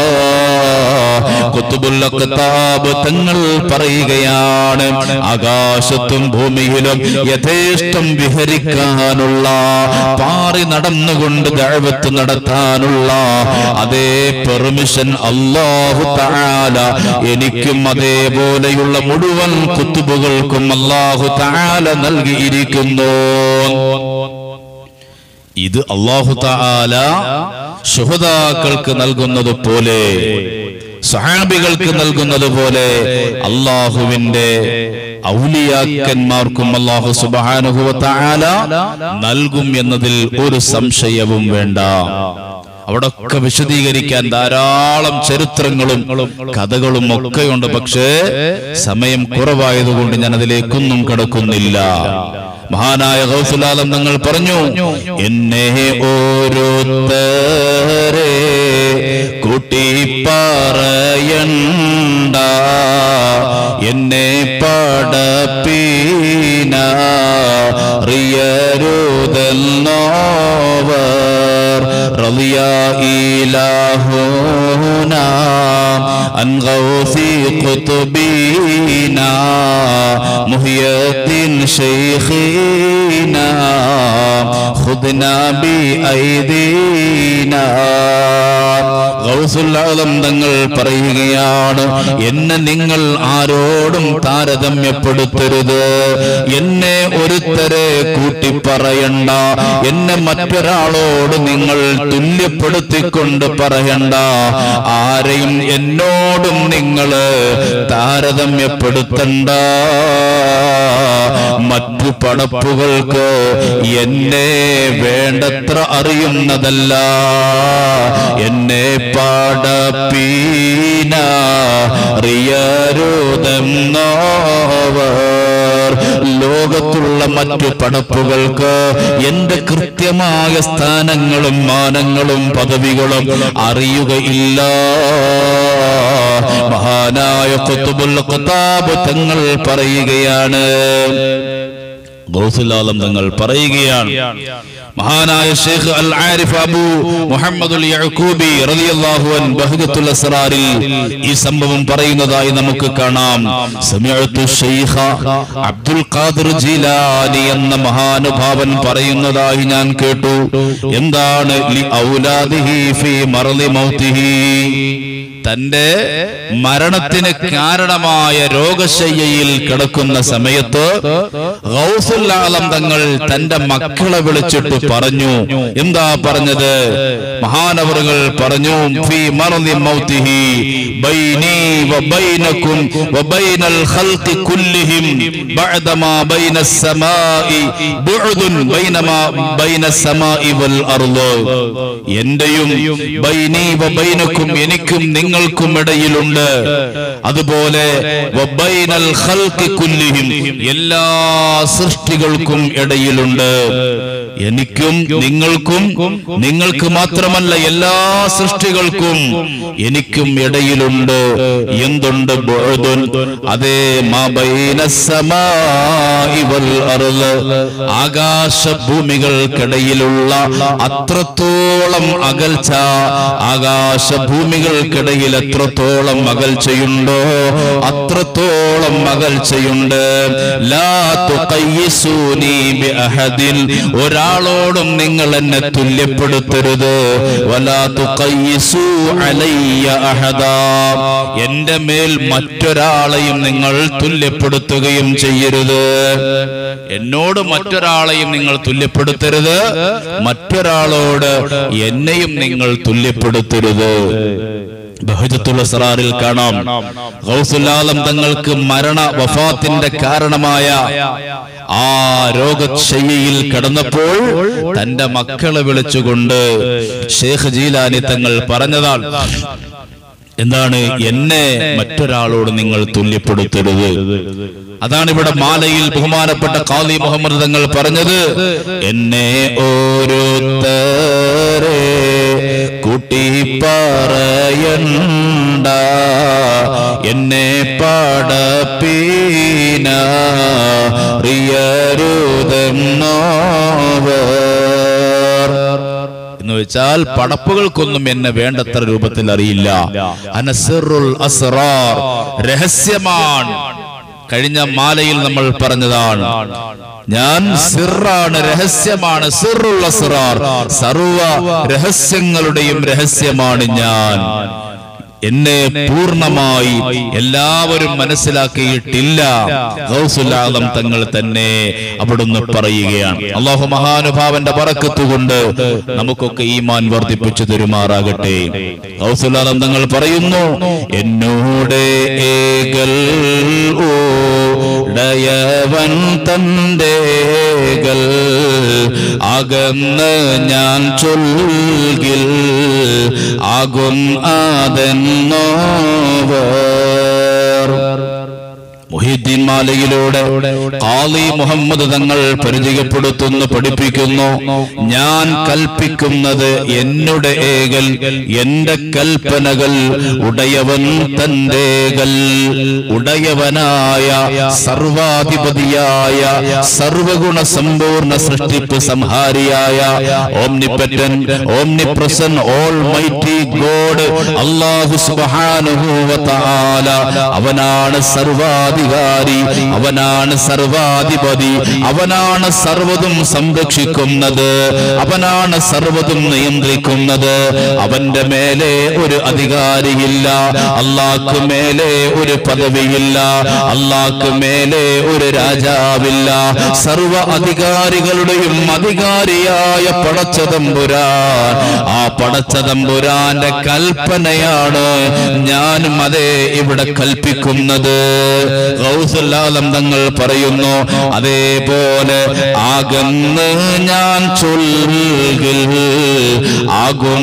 ഖുതുബുൽ അഖ്താബ് തങ്ങൾ പറയുകയാണ്, ആകാശത്തും ഭൂമിയിലും യഥേഷ്ടം വിഹരിക്കാനുള്ള, പാറി നടന്നുകൊണ്ട് ദഅവത്ത് നടത്താനുള്ള അതേ പെർമിഷൻ അല്ലാഹു തആല എനിക്കും അതേപോലെയുള്ള മുഴുവൻ കുത്തുബുകൾക്കും അല്ലാഹു തആല നൽകിയിരിക്കുന്നു. ഇത് അല്ലാഹു തആല ശുഹദാക്കൾക്ക് നൽകുന്നത് പോലെ, സഹാബികൾക്ക് നൽകുന്നത് പോലെ അല്ലാഹുവിന്റെ ഔലിയാക്കന്മാർക്കും അല്ലാഹു സുബ്ഹാനഹു വ തആല നൽകും എന്നതിൽ ഒരു സംശയവും വേണ്ട. അവിടൊക്കെ വിശദീകരിക്കാൻ ധാരാളം ചരിത്രങ്ങളും കഥകളും ഒക്കെയുണ്ട്. പക്ഷേ സമയം കുറവായതുകൊണ്ട് ഞാൻ അതിലേക്കൊന്നും കടക്കുന്നില്ല. മഹാനായ ഗൗസുൽ ആലം തങ്ങൾ പറഞ്ഞു, എന്നെ ഓരോരുത്തരെ കൂട്ടി പറയണ്ട, എന്നെ പടപ്പീന റിയരുതൽനോവർ റളിയ ഇലാഹുനാ അൻ ഗൗസി ഖുതുബീനാ മുഹിയദ്ദീൻ ശൈഖീനാ ഖുദ്നാ ബി ഐദീനാ. ഗൗസുൽ ആലം തങ്ങൾ പറയുകയാണ്, എന്നെ നിങ്ങൾ ആരോടും താരതമ്യപ്പെടുത്തരുത്, എന്നെ ഒരുത്തരെ കൂട്ടി പറയണ്ട, എന്നെ മറ്റൊരാളോട് നിങ്ങൾ തുല്യപ്പെടുത്തിക്കൊണ്ട് പറയണ്ട, ആരെയും എന്നോടും നിങ്ങൾ താരതമ്യപ്പെടുത്തണ്ട. മറ്റു പടപ്പുകൾക്ക് എന്നെ വേണ്ടത്ര അറിയുന്നതല്ല, എന്നെ പടപ്പീന റിയരുതെന്നോവർ. ലോകത്തുള്ള മറ്റു പടപ്പുകൾക്ക് എന്റെ കൃത്യമായ സ്ഥാനങ്ങളും മാനങ്ങളും പദവികളും അറിയുകയില്ല. മഹാനായ ഖുതുബുൽ അഖ്താബ് തങ്ങൾ പറയുകയാണ്, ഗൗസുൽ ആലം തങ്ങൾ പറയുകയാണ്, മഹാനായ ശൈഖ് അൽ ആരിഫ് അബൂ മുഹമ്മദുൽ യഅഖൂബി റളിയല്ലാഹു അൻഹു ബഹ്ജത്തുൽ അസ്റാറിൽ ഈ സംഭവം പറയുന്നതായി നമുക്ക് കാണാം. സമിഅതു ശൈഖ അബ്ദുൽ ഖാദിർ ജീലാനി എന്ന മഹാനുഭാവൻ പറയുന്നതായി ഞാൻ കേട്ടു. എന്താണ്? ലി ഔലാദിഹി ഫീ മർളി മൗതിഹി, തന്റെ മരണത്തിന് കാരണമായ രോഗശയ്യയിൽ കിടക്കുന്ന സമയത്ത് ഗൗസുൽ ആലം തങ്ങൾ തന്റെ മക്കളെ വിളിച്ചിട്ട് പറഞ്ഞു. എന്താ പറഞ്ഞത്? മഹാനവറുകൾ പറഞ്ഞു, ഫീ മർളി മൗതിഹി ബൈനി വ ബൈനകും വ ബൈനൽ ഖൽഖി കുല്ലിഹിം ബഅദമാ ബൈനസ് സമാഇ ബുഅദുൻ ബൈനസ് സമാഇ വൽ അർള്. എന്റെയും ബൈനി വ ബൈനകും എനിക്കും നിങ്ങൾക്കും ഇടയിലുണ്ട്, അതുപോലെ വബൈനൽ ഖൽഖി കുല്ലിഹിം എല്ലാ സൃഷ്ടികൾക്കും ഇടയിലുണ്ട്. എനിക്കും നിങ്ങൾക്കും, നിങ്ങൾക്ക് മാത്രമല്ല എല്ലാ സൃഷ്ടികൾക്കും എനിക്കും ഇടയിലുണ്ട്. എന്തുണ്ട്? ബുഅദുൻ, അതേ മാ ബൈനസ് സമാഇ വൽ അർള്, ആകാശഭൂമികൾക്കിടയിലുള്ള അത്രത്തോളം അകൽച്ച, ആകാശഭൂമികൾക്കിടയിൽ എത്രത്തോളം അകൽച്ചയുണ്ടോ അത്രത്തോളം അകൽച്ചയുണ്ട്. ലാ തുഖയ്യിസൂനി ബി അഹദിൻ, ഒരാളോടും നിങ്ങൾ എന്നെ തുല്യപ്പെടുത്തരുത്. വലാ തുഖയ്യിസൂ അലയ്യ അഹദാ, എന്റെ മേൽ മറ്റൊരാളെയും നിങ്ങൾ തുല്യപ്പെടുത്തുകയും ചെയ്യരുത്. എന്നോട് മറ്റൊരാളെയും നിങ്ങൾ തുല്യപ്പെടുത്തരുത്, മറ്റൊരാളോട് എന്നെയും നിങ്ങൾ തുല്യപ്പെടുത്തരുത്. ബഹജത്തുൽ അസ്റാറിൽ കാണാം ഗൗസുൽ ആലം തങ്ങൾക്ക് വഫാത്തിന്റെ കാരണമായ ആ രോഗശയ്യയിൽ കിടന്നപ്പോൾ തന്റെ മക്കളെ വിളിച്ചുകൊണ്ട് ഷേഖ് ജീലാനി തങ്ങൾ പറഞ്ഞതാണ്, എന്താണ്, എന്നെ മറ്റൊരാളോട് നിങ്ങൾ തുല്യപ്പെടുത്തരുത്. അതാണ് ഇവിടെ മാലയിൽ ബഹുമാനപ്പെട്ട ഖാദി മുഹമ്മദ് തങ്ങൾ പറഞ്ഞത്, എന്നെ ഓരോരുത്തരെ കൂട്ടി പറയണ്ട, എന്നെ പടപ്പീനറിയരുതെന്നോവർ എന്ന് വെച്ചാൽ പടപ്പുകൾക്കൊന്നും എന്നെ വേണ്ടത്ര രൂപത്തിൽ അറിയില്ല. അനസിറുൽ അസ്റാർ, രഹസ്യമാണ്. കഴിഞ്ഞ മാലയിൽ നമ്മൾ പറഞ്ഞതാണ്, ഞാൻ സിറാണ്, രഹസ്യമാണ്. സിറുൽ അസ്റാർ, സർവ രഹസ്യങ്ങളുടെയും രഹസ്യമാണ് ഞാൻ. എന്നെ പൂർണ്ണമായി എല്ലാവരും മനസ്സിലാക്കിയിട്ടില്ല. ഗൗസുൽ ആലം തങ്ങൾ തന്നെ അവിടുന്ന് പറയുകയാണ്. അല്ലാഹു മഹാനുഭാവന്റെ ബറക്കത്ത് കൊണ്ട് നമുക്കൊക്കെ ഈമാൻ വർദ്ധിപ്പിച്ചു തരുമാറാകട്ടെ. ഗൗസുൽ ആലം തങ്ങൾ പറയുന്നു, എന്നോട് ഏകൽ ഓടയവൻ തന്റേകൽ അകന്ന് ഞാൻ ചൊൽകിൽ ആകും ആദൻ മുഹീദ്ദീൻ മാലയിലൂടെ ഖാദി മുഹമ്മദ് തങ്ങൾ പരിചയപ്പെടുത്തുന്നു, പഠിപ്പിക്കുന്നു, ഞാൻ കൽപ്പിക്കുന്നത് എന്നുടെ ഏകൽ, എന്റെ കൽപ്പനകൾ ഉടയവൻ തന്റേകൽ, ഉടയവനായ സർവാധിപതിയായ സർവഗുണ സമ്പൂർണ്ണ സൃഷ്ടിപ്പ് സംഹാരിയായ ഓംനിപെറ്റന്റ്, ഓംനിപ്രസന്റ്, ഓൾമൈറ്റി ഗോഡ് അല്ലാഹു സുബ്ഹാനഹു വ തആല, അവനാണ് സർവാധിപതി, അവനാണ് സർവാധിപതി, അവനാണ് സർവ്വതും സംരക്ഷിക്കുന്നത്, അവനാണ് സർവ്വതും നിയന്ത്രിക്കുന്നത്. അവന്റെ മേലെ ഒരു അധികാരിയില്ല, അല്ലാഹ്ക്ക് മേലെ ഒരു പദവിയില്ല, അല്ലാഹ്ക്ക് മേലെ ഒരു രാജാവില്ല. സർവ അധികാരികളുടെയും അധികാരിയായ പടച്ചതമ്പുരാൻ, ആ പടച്ചതമ്പുരാന്റെ കൽപ്പനയാണ് ഞാനും അതേ ഇവിടെ കൽപ്പിക്കുന്നത്. ഗൗസുൽ ആലം തങ്ങൾ പറയുന്നു, അതേപോലെ ആകന്ന് ഞാൻ ചൊൽകിൽ ആകും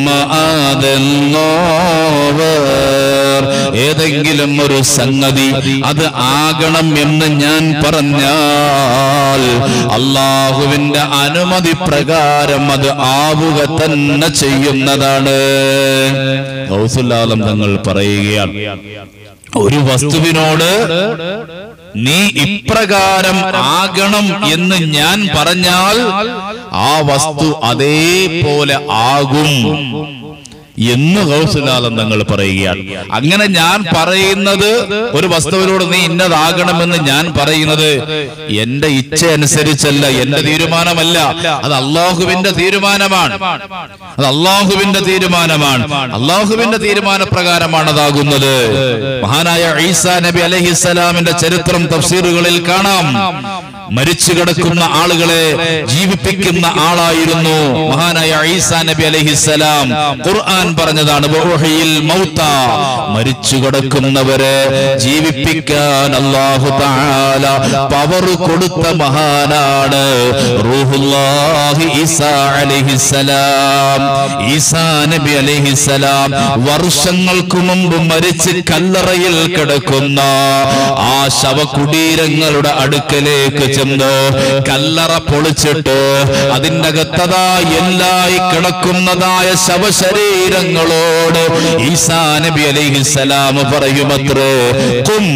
ആദെന്നോവർ. ഏതെങ്കിലും ഒരു സംഗതി അത് ആകണം എന്ന് ഞാൻ പറഞ്ഞാൽ അല്ലാഹുവിന്റെ അനുമതി പ്രകാരം അത് ആവുക തന്നെ ചെയ്യുന്നതാണ്. ഗൗസുൽ ആലം തങ്ങൾ പറയുകയാണ്, ഒരു വസ്തുവിനോട് നീ ഇപ്രകാരം ആകണം എന്ന് ഞാൻ പറഞ്ഞാൽ ആ വസ്തു അതേപോലെ ആകും എന്ന് ഗൗസുൽ ആലം തങ്ങൾ പറയുകയാണ്. അങ്ങനെ ഞാൻ പറയുന്നത്, ഒരു വസ്തുവിനോട് നീ ഇന്നതാകണമെന്ന് ഞാൻ പറയുന്നത് എന്റെ ഇച്ഛ അനുസരിച്ചല്ല, എന്റെ തീരുമാനമല്ല, അത് അള്ളാഹുവിന്റെ തീരുമാനമാണ്. അത് അള്ളാഹുവിന്റെ തീരുമാനമാണ്, അള്ളാഹുവിന്റെ തീരുമാനപ്രകാരമാണ് അതാകുന്നത്. മഹാനായ ഈസാ നബി അലൈഹിസ്സലാമിന്റെ ചരിത്രം തഫ്സീറുകളിൽ കാണാം. മരിച്ചു കിടക്കുന്ന ആളുകളെ ജീവിപ്പിക്കുന്ന ആളായിരുന്നു മഹാനായ ഈസാ നബി അലൈഹിസ്സലാം. ഖുർആൻ പറഞ്ഞതാണ്, മരിച്ചു കിടക്കുന്നവരെ ജീവിപ്പിക്കാൻ അല്ലാഹു തആല പവർ കൊടുത്ത മഹാനാണ് റൂഹുല്ലാഹി ഈസാ അലൈഹിസ്സലാം. ഈസാ നബി അലൈഹിസ്സലാം വർഷങ്ങൾക്ക് മുമ്പ് മരിച്ച് കല്ലറയിൽ കിടക്കുന്ന ആ ശവകുടീരങ്ങളുടെ അടുക്കലേക്ക് ചെന്ന് കല്ലറ പൊളിച്ചിട്ട് അതിന്റെ അകത്തതാ എല്ലായി കിടക്കുന്നതായ ശവശരീരങ്ങളോട് ഈസാ നബി അലൈഹിസ്സലാം പറയുമത്രേ, ഖും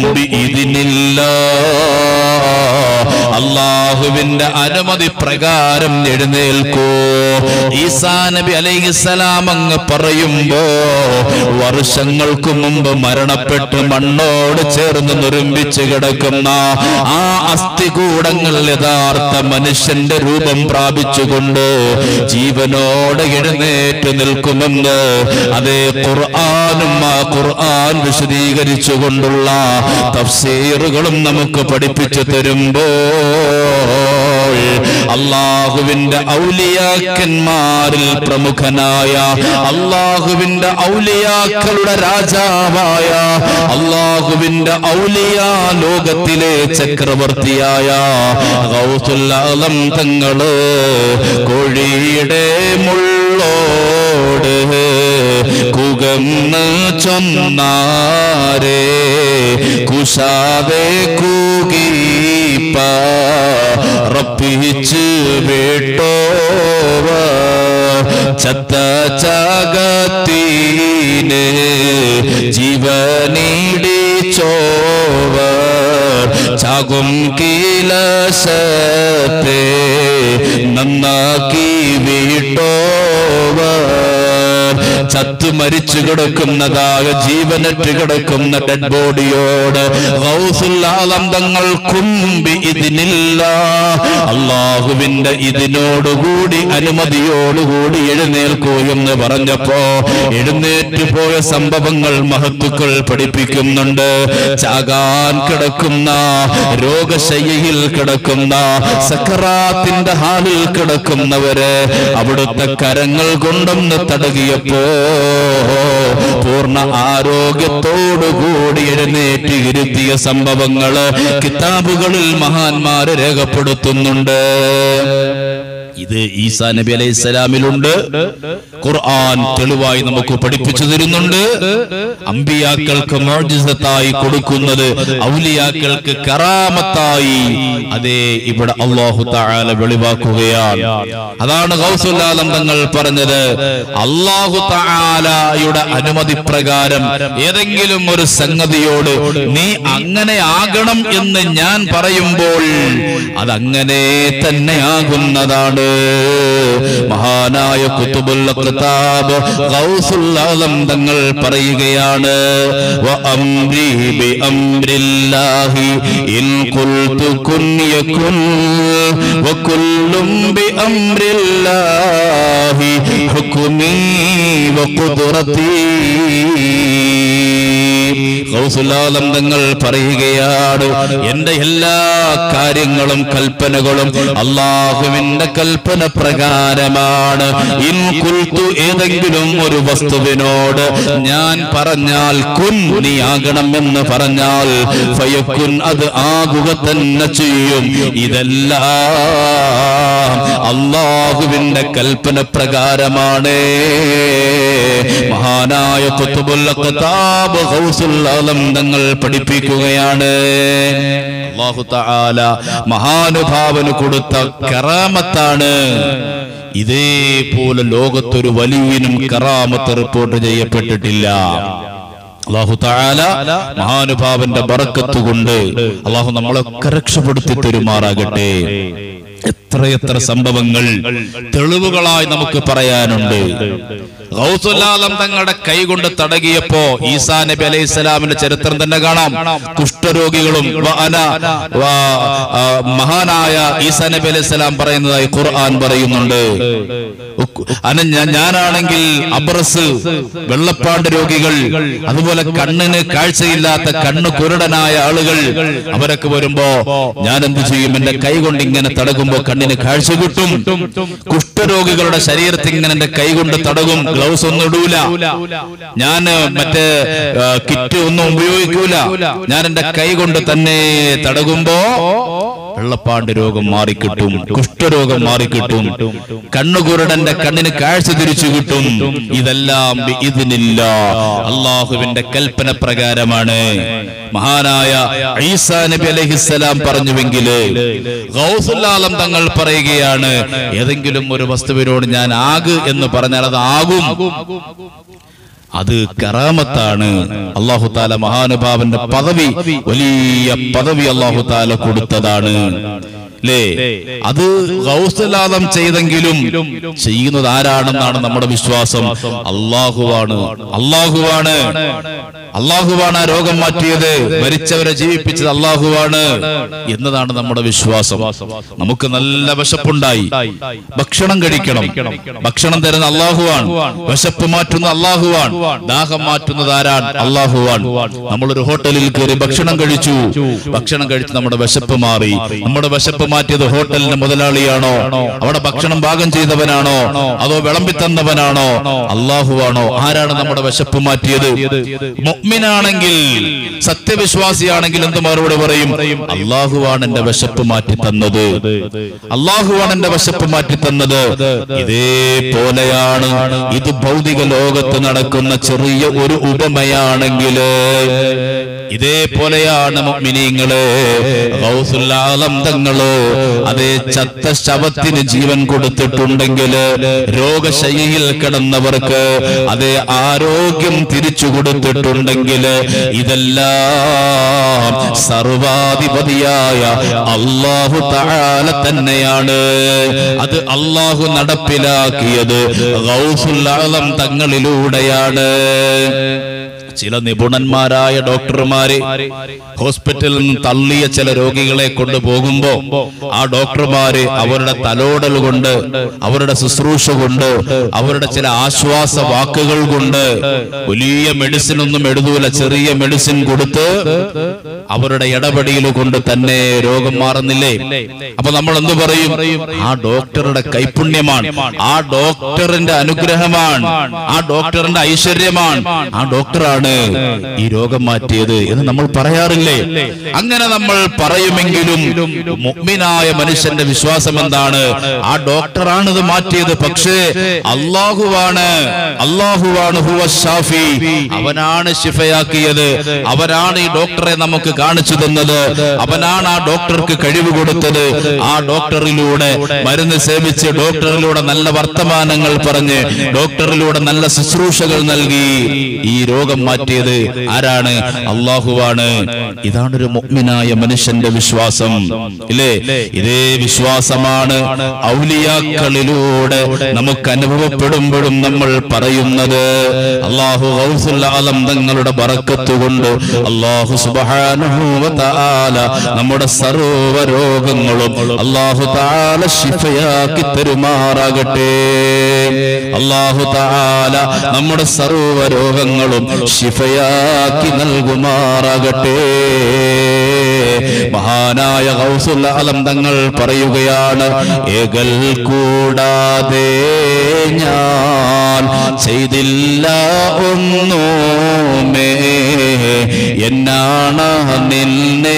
ബിഇദ്നില്ലാഹ്, അല്ലാഹുവിന്റെ അനുമതി പ്രകാരം എഴുന്നേൽക്കൂ. ഈസാ നബി അലൈഹിസ്സലാം അങ്ങ് പറയുമ്പോ വർഷങ്ങൾക്ക് മുമ്പ് മരണപ്പെട്ട് മണ്ണോട് ചേർന്ന് നുറുമ്പിച്ച് കിടക്കുന്ന ആ അസ്ഥികൂടങ്ങൾ യഥാർത്ഥ മനുഷ്യന്റെ രൂപം പ്രാപിച്ചുകൊണ്ട് ജീവനോടെ എഴുന്നേറ്റ് നിൽക്കുമെന്ന് അതേ ഖുർആനും ആ ഖുർആൻ വിശദീകരിച്ചുകൊണ്ടുള്ള തഫ്സീറുകളും നമുക്ക് പഠിപ്പിച്ചു തരുമ്പോൾ അല്ലാഹുവിന്റെ ഔലിയാക്കന്മാരിൽ പ്രമുഖനായ അല്ലാഹുവിന്റെ ഔലിയാക്കളുടെ രാജാവായ അല്ലാഹുവിന്റെ ഔലിയാ ലോകത്തിലെ ചക്രവർത്തിയായ ഗൗസുൽ ആലം തങ്ങള് കോഴിയുടെ മുള്ളോട് കുകന്ന് ചൊന്നാരേ കുശാതെ കൂകിപ്പറപ്പിച്ച് വിട്ടോവ ചത്ത ചകത്തീനെ ജീവനീടിച്ചോവർ ചാകും കീലശത്തെ നന്നാക്കി വിട്ടോവർ ചത്തു മരിച്ചു കിടക്കുന്നതായ ജീവനറ്റ് കിടക്കുന്ന ഡെഡ് ബോഡിയോട് ഗൗസുൽ ആലം തങ്ങൾ കുമ്പി ഇതിനില്ല അല്ലാഹുവിന്റെ ഇതിനോടുകൂടി അനുമതിയോടുകൂടി എഴുന്നേൽക്കൂ എന്ന് പറഞ്ഞപ്പോ എഴുന്നേറ്റ് പോയ സംഭവങ്ങൾ മഹത്തുക്കൾ പഠിപ്പിക്കുന്നുണ്ട്. ചാകാൻ കിടക്കുന്ന രോഗശയ്യയിൽ കിടക്കുന്ന സക്കറാത്തിന്റെ ഹാലിൽ കിടക്കുന്നവര് അവിടുത്തെ കരങ്ങൾ കൊണ്ടൊന്ന് തടകിയപ്പോ പൂർണ്ണ ആരോഗ്യത്തോടുകൂടി എഴുന്നേറ്റ് ഇരുത്തിയ സംഭവങ്ങള് കിതാബുകളിൽ മഹാന്മാര് രേഖപ്പെടുത്തുന്നുണ്ട്. ഇത് ഈസാ നബി അലൈഹി സ്വലാമിലുണ്ട്. ഖുർആൻ തെളിവായി നമുക്ക് പഠിപ്പിച്ചു തരുന്നുണ്ട്. അമ്പിയാക്കൾക്ക് മുഅ്ജിസത്തായി കൊടുക്കുന്നത് ഔലിയാക്കൾക്ക് കറാമത്തായി അതേ ഇവിടെ അല്ലാഹു തആല വെളിവാക്കുകയാണ്. അതാണ് ഗൗസുൽ ആലം തങ്ങൾ പറഞ്ഞത്, അല്ലാഹു തആലയുടെ അനുമതി പ്രകാരം ഏതെങ്കിലും ഒരു സംഗതിയോട് നീ അങ്ങനെ ആകണം എന്ന് ഞാൻ പറയുമ്പോൾ അതങ്ങനെ തന്നെ ആകുന്നതാണ്. മഹാനായ ഖുതുബുൽ അഖ്താബ് ഗൗസുൽ ആലം തങ്ങൾ പറയുകയാണ്, വ അംരി ബി അംരില്ലാഹി ഇൻ ഖുൽതു കുൻ യകുൻ വ കുല്ലും ബി അംരില്ലാഹി ഹുക്മി വ ഖുദ്റതി. ഗൗസുൽ ആലം തങ്ങൾ പറയുകയാണ്, എന്റെ എല്ലാ കാര്യങ്ങളും കൽപ്പനകളും അല്ലാഹുവിന്റെ കൽപ്പന പ്രകാരമാണ്. ഇൻ ഖുൽതു ഏതെങ്കിലും ഒരു വസ്തുവിനോട് ഞാൻ പറഞ്ഞാൽ കുൻ നീ ആകണം എന്ന് പറഞ്ഞാൽ ഫയകുൻ അത് ആകുക തന്നെ ചെയ്യും. ഇതെല്ലാം അല്ലാഹുവിന്റെ കൽപ്പന പ്രകാരമാണ്. മഹാനായ ഖുതുബുൽ അഖ്താബ് ഗൗസുൽ ആലം തങ്ങൾ പഠിപ്പിക്കുകയാണ്. അല്ലാഹു തആല മഹാനുഭാവന് കൊടുത്ത കറാമത്താണ്. ഇതേപോലെ ലോകത്തൊരു വലിയനും കറാമത്ത് റിപ്പോർട്ട് ചെയ്യപ്പെട്ടിട്ടില്ല. അല്ലാഹു തആല മഹാനുഭാവന്റെ ബറക്കത്ത് കൊണ്ട് അല്ലാഹു നമ്മളൊക്കെ രക്ഷപ്പെടുത്തി തരുമാറാകട്ടെ. എത്രയെത്ര സംഭവങ്ങൾ തെളിവുകളായി നമുക്ക് പറയാനുണ്ട്. ഗൗസുൽ ആലം തങ്ങളുടെ കൈ കൊണ്ട് തടകിയപ്പോ ഈസാ നബി അലൈഹി സ്വലാമിന്റെ ചരിത്രം തന്നെ കാണാം. കുഷ്ഠരോഗികളും മഹാനായ ഈസാ നബി അലൈഹി സ്വലാം പറയുന്നതായി ഖുർആൻ പറയുന്നുണ്ട്. ഞാനാണെങ്കിൽ അബ്രസ് വെള്ളപ്പാണ്ട് രോഗികൾ, അതുപോലെ കണ്ണിന് കാഴ്ചയില്ലാത്ത കണ്ണ് കുരുടനായ ആളുകൾ, അവരൊക്കെ വരുമ്പോ ഞാൻ എന്ത് ചെയ്യും? എന്റെ കൈ കൊണ്ട് ഇങ്ങനെ തടകുമ്പോ കണ്ണിന് കാഴ്ച കിട്ടും. കുഷ്ഠരോഗികളുടെ ശരീരത്തിൽ ഇങ്ങനെ എന്റെ കൈ കൊണ്ട് തടകും. ഗ്ലൗസ് ഒന്നും ഇടൂല, ഞാൻ മറ്റേ കിറ്റ് ഒന്നും ഉപയോഗിക്കൂല. ഞാൻ എന്റെ കൈ കൊണ്ട് തന്നെ തടകുമ്പോ വെള്ളപ്പാണ്ട് രോഗം മാറിക്കിട്ടും, കുഷ്ഠരോഗം മാറിക്കിട്ടും, കണ്ണുകുരുടന്റെ കണ്ണിന് കാഴ്ച തിരിച്ചു കിട്ടും. ഇതെല്ലാം അല്ലാഹുവിന്റെ കൽപ്പന പ്രകാരമാണ്. മഹാനായ ഈസാ നബി അലൈഹിസ്സലാം പറഞ്ഞുവെങ്കില് ഗൗസുൽ ആലം തങ്ങൾ പറയുകയാണ്, ഏതെങ്കിലും ഒരു വസ്തുവിനോട് ഞാൻ ആക് എന്ന് പറഞ്ഞാൽ അത് ആകും. അത് കറാമത്താണ്. അല്ലാഹു തആല മഹാനുഭാവന്റെ പദവി, വലിയ പദവി അല്ലാഹു തആല കൊടുത്തതാണ്. അത് ഗൗസുൽ ആലം ചെയ്തെങ്കിലും ചെയ്യുന്നത് ആരാണെന്നാണ് നമ്മുടെ വിശ്വാസം. അല്ലാഹുവാണ്. അല്ലാഹുവാണ് ആ രോഗം മാറ്റിയത്, മരിച്ചവരെ ജീവിപ്പിച്ചത് അല്ലാഹുവാണ് എന്നതാണ് നമ്മുടെ വിശ്വാസം. നമുക്ക് നല്ല വിശപ്പുണ്ടായി, ഭക്ഷണം കഴിക്കണം. ഭക്ഷണം തരുന്ന അല്ലാഹുവാണ്, വിശപ്പ് മാറ്റുന്ന അല്ലാഹുവാണ്, ദാഹം മാറ്റുന്നത് ആരാണ്? അല്ലാഹുവാണ്. നമ്മളൊരു ഹോട്ടലിൽ കയറി ഭക്ഷണം കഴിച്ചു, ഭക്ഷണം കഴിച്ച് നമ്മുടെ വിശപ്പ് മാറി. നമ്മുടെ വിശപ്പ് മാറ്റിയത് ഹോട്ടലിന്റെ മുതലാളിയാണോ, അവിടെ ഭക്ഷണം പാകം ചെയ്തവനാണോ, അതോ വിളമ്പി തന്നവനാണോ, അള്ളാഹുവാണോ? ആരാണ് നമ്മുടെ വിശപ്പ് മാറ്റിയത്? മുഅ്മിനാണെങ്കിൽ, സത്യവിശ്വാസിയാണെങ്കിൽ എന്ത് മറുപടി പറയും? അള്ളാഹുവാണ് എന്റെ വിശപ്പ് മാറ്റി തന്നത്, അള്ളാഹുവാണ് എന്റെ വിശപ്പ് മാറ്റി തന്നത്. ഇതേപോലെയാണ് ഇത് ഭൗതിക ലോകത്ത് നടക്കുന്ന ചെറിയ ഒരു ഉപമയാണെങ്കിൽ ഇതേപോലെയാണ് മുഅ്മിനീങ്ങളെ. ഗൗസുൽ ആലം തങ്ങള് അതേ ചത്ത ശവത്തിന് ജീവൻ കൊടുത്തിട്ടുണ്ടെങ്കിൽ, രോഗശയ്യയിൽ കിടന്നവർക്ക് അതേ ആരോഗ്യം തിരിച്ചു കൊടുത്തിട്ടുണ്ടെങ്കിൽ, ഇതെല്ലാം സർവാധിപതിയായ അല്ലാഹു തആല തന്നെയാണ്. അത് അല്ലാഹു നടപ്പിലാക്കിയത് ഗൗസുൽ ആലം തങ്ങളിലൂടെയാണ്. ചില നിപുണന്മാരായ ഡോക്ടർമാര് ഹോസ്പിറ്റലിൽ നിന്ന് തള്ളിയ ചില രോഗികളെ കൊണ്ടുപോകുമ്പോ ആ ഡോക്ടർമാര് അവരുടെ തലോടൽ കൊണ്ട്, അവരുടെ ശുശ്രൂഷ കൊണ്ട്, അവരുടെ ചില ആശ്വാസ വാക്കുകൾ കൊണ്ട്, വലിയ മെഡിസിൻ ഒന്നും എഴുതൂല, ചെറിയ മെഡിസിൻ കൊടുത്ത് അവരുടെ ഇടപെടൽ കൊണ്ട് തന്നെ രോഗം മാറുന്നില്ലേ? അപ്പൊ നമ്മൾ എന്തു പറയും? ആ ഡോക്ടറുടെ കൈപുണ്യമാണ്, ആ ഡോക്ടറിന്റെ അനുഗ്രഹമാണ്, ആ ഡോക്ടറിന്റെ ഐശ്വര്യമാണ്, ആ ഡോക്ടറാണ് ഈ രോഗം മാറ്റിയത് എന്ന് നമ്മൾ പറയാറില്ലേ? അങ്ങനെ നമ്മൾ പറയുമെങ്കിലും മുഅ്മിനായ മനുഷ്യന്റെ വിശ്വാസം എന്താണ്? ആ ഡോക്ടറാണ് ഇത് മാറ്റിയത്, പക്ഷേ അല്ലാഹുവാണ്, അല്ലാഹുവാണ് ഹുവ ശാഫി, അവനാണ് ശിഫയാക്കിയത്, അവനാണ് ഈ ഡോക്ടറെ നമുക്ക് കാണിച്ചു തന്നത്, അവനാണ് ആ ഡോക്ടർക്ക് കഴിവ് കൊടുത്തത്. ആ ഡോക്ടറിലൂടെ മരുന്ന് സേവിച്ച്, ഡോക്ടറിലൂടെ നല്ല വർത്തമാനങ്ങൾ പറഞ്ഞ്, ഡോക്ടറിലൂടെ നല്ല ശുശ്രൂഷകൾ നൽകി ഈ രോഗം മാറ്റിയത് ആരാണ്? അല്ലാഹുവാണ്. ഇതാണ് ഒരു മുഅ്മിനായ മനുഷ്യന്റെ വിശ്വാസം, ഇല്ലേ? ഇതേ വിശ്വാസമാണ് ഔലിയാക്കളിലൂടെ നമുക്ക് അനുഭവപ്പെടുമ്പോഴും നമ്മൾ പറയുന്നത്. അല്ലാഹു ഗൗസുൽ ആലം തങ്ങളുടെ ബറക്കത്ത് കൊണ്ട് അല്ലാഹു സുബ്ഹാനഹു വ തആല നമ്മുടെ സർവ്വ രോഗങ്ങളും അല്ലാഹു തആല ശിഫയാക്കി തരുമാറാകട്ടെ. അല്ലാഹു തആല നമ്മുടെ സർവ്വ രോഗങ്ങളും ശിഫയാക്കി നൽകുമാറാകട്ടെ. മഹാനായ ഗൗസുൽ ആലം തങ്ങൾ പറയുകയാണ്, ഏകൽ കൂടാതെ ഞാൻ ചെയ്തില്ല ഒന്നുമേ, എന്നാണ് നിന്നെ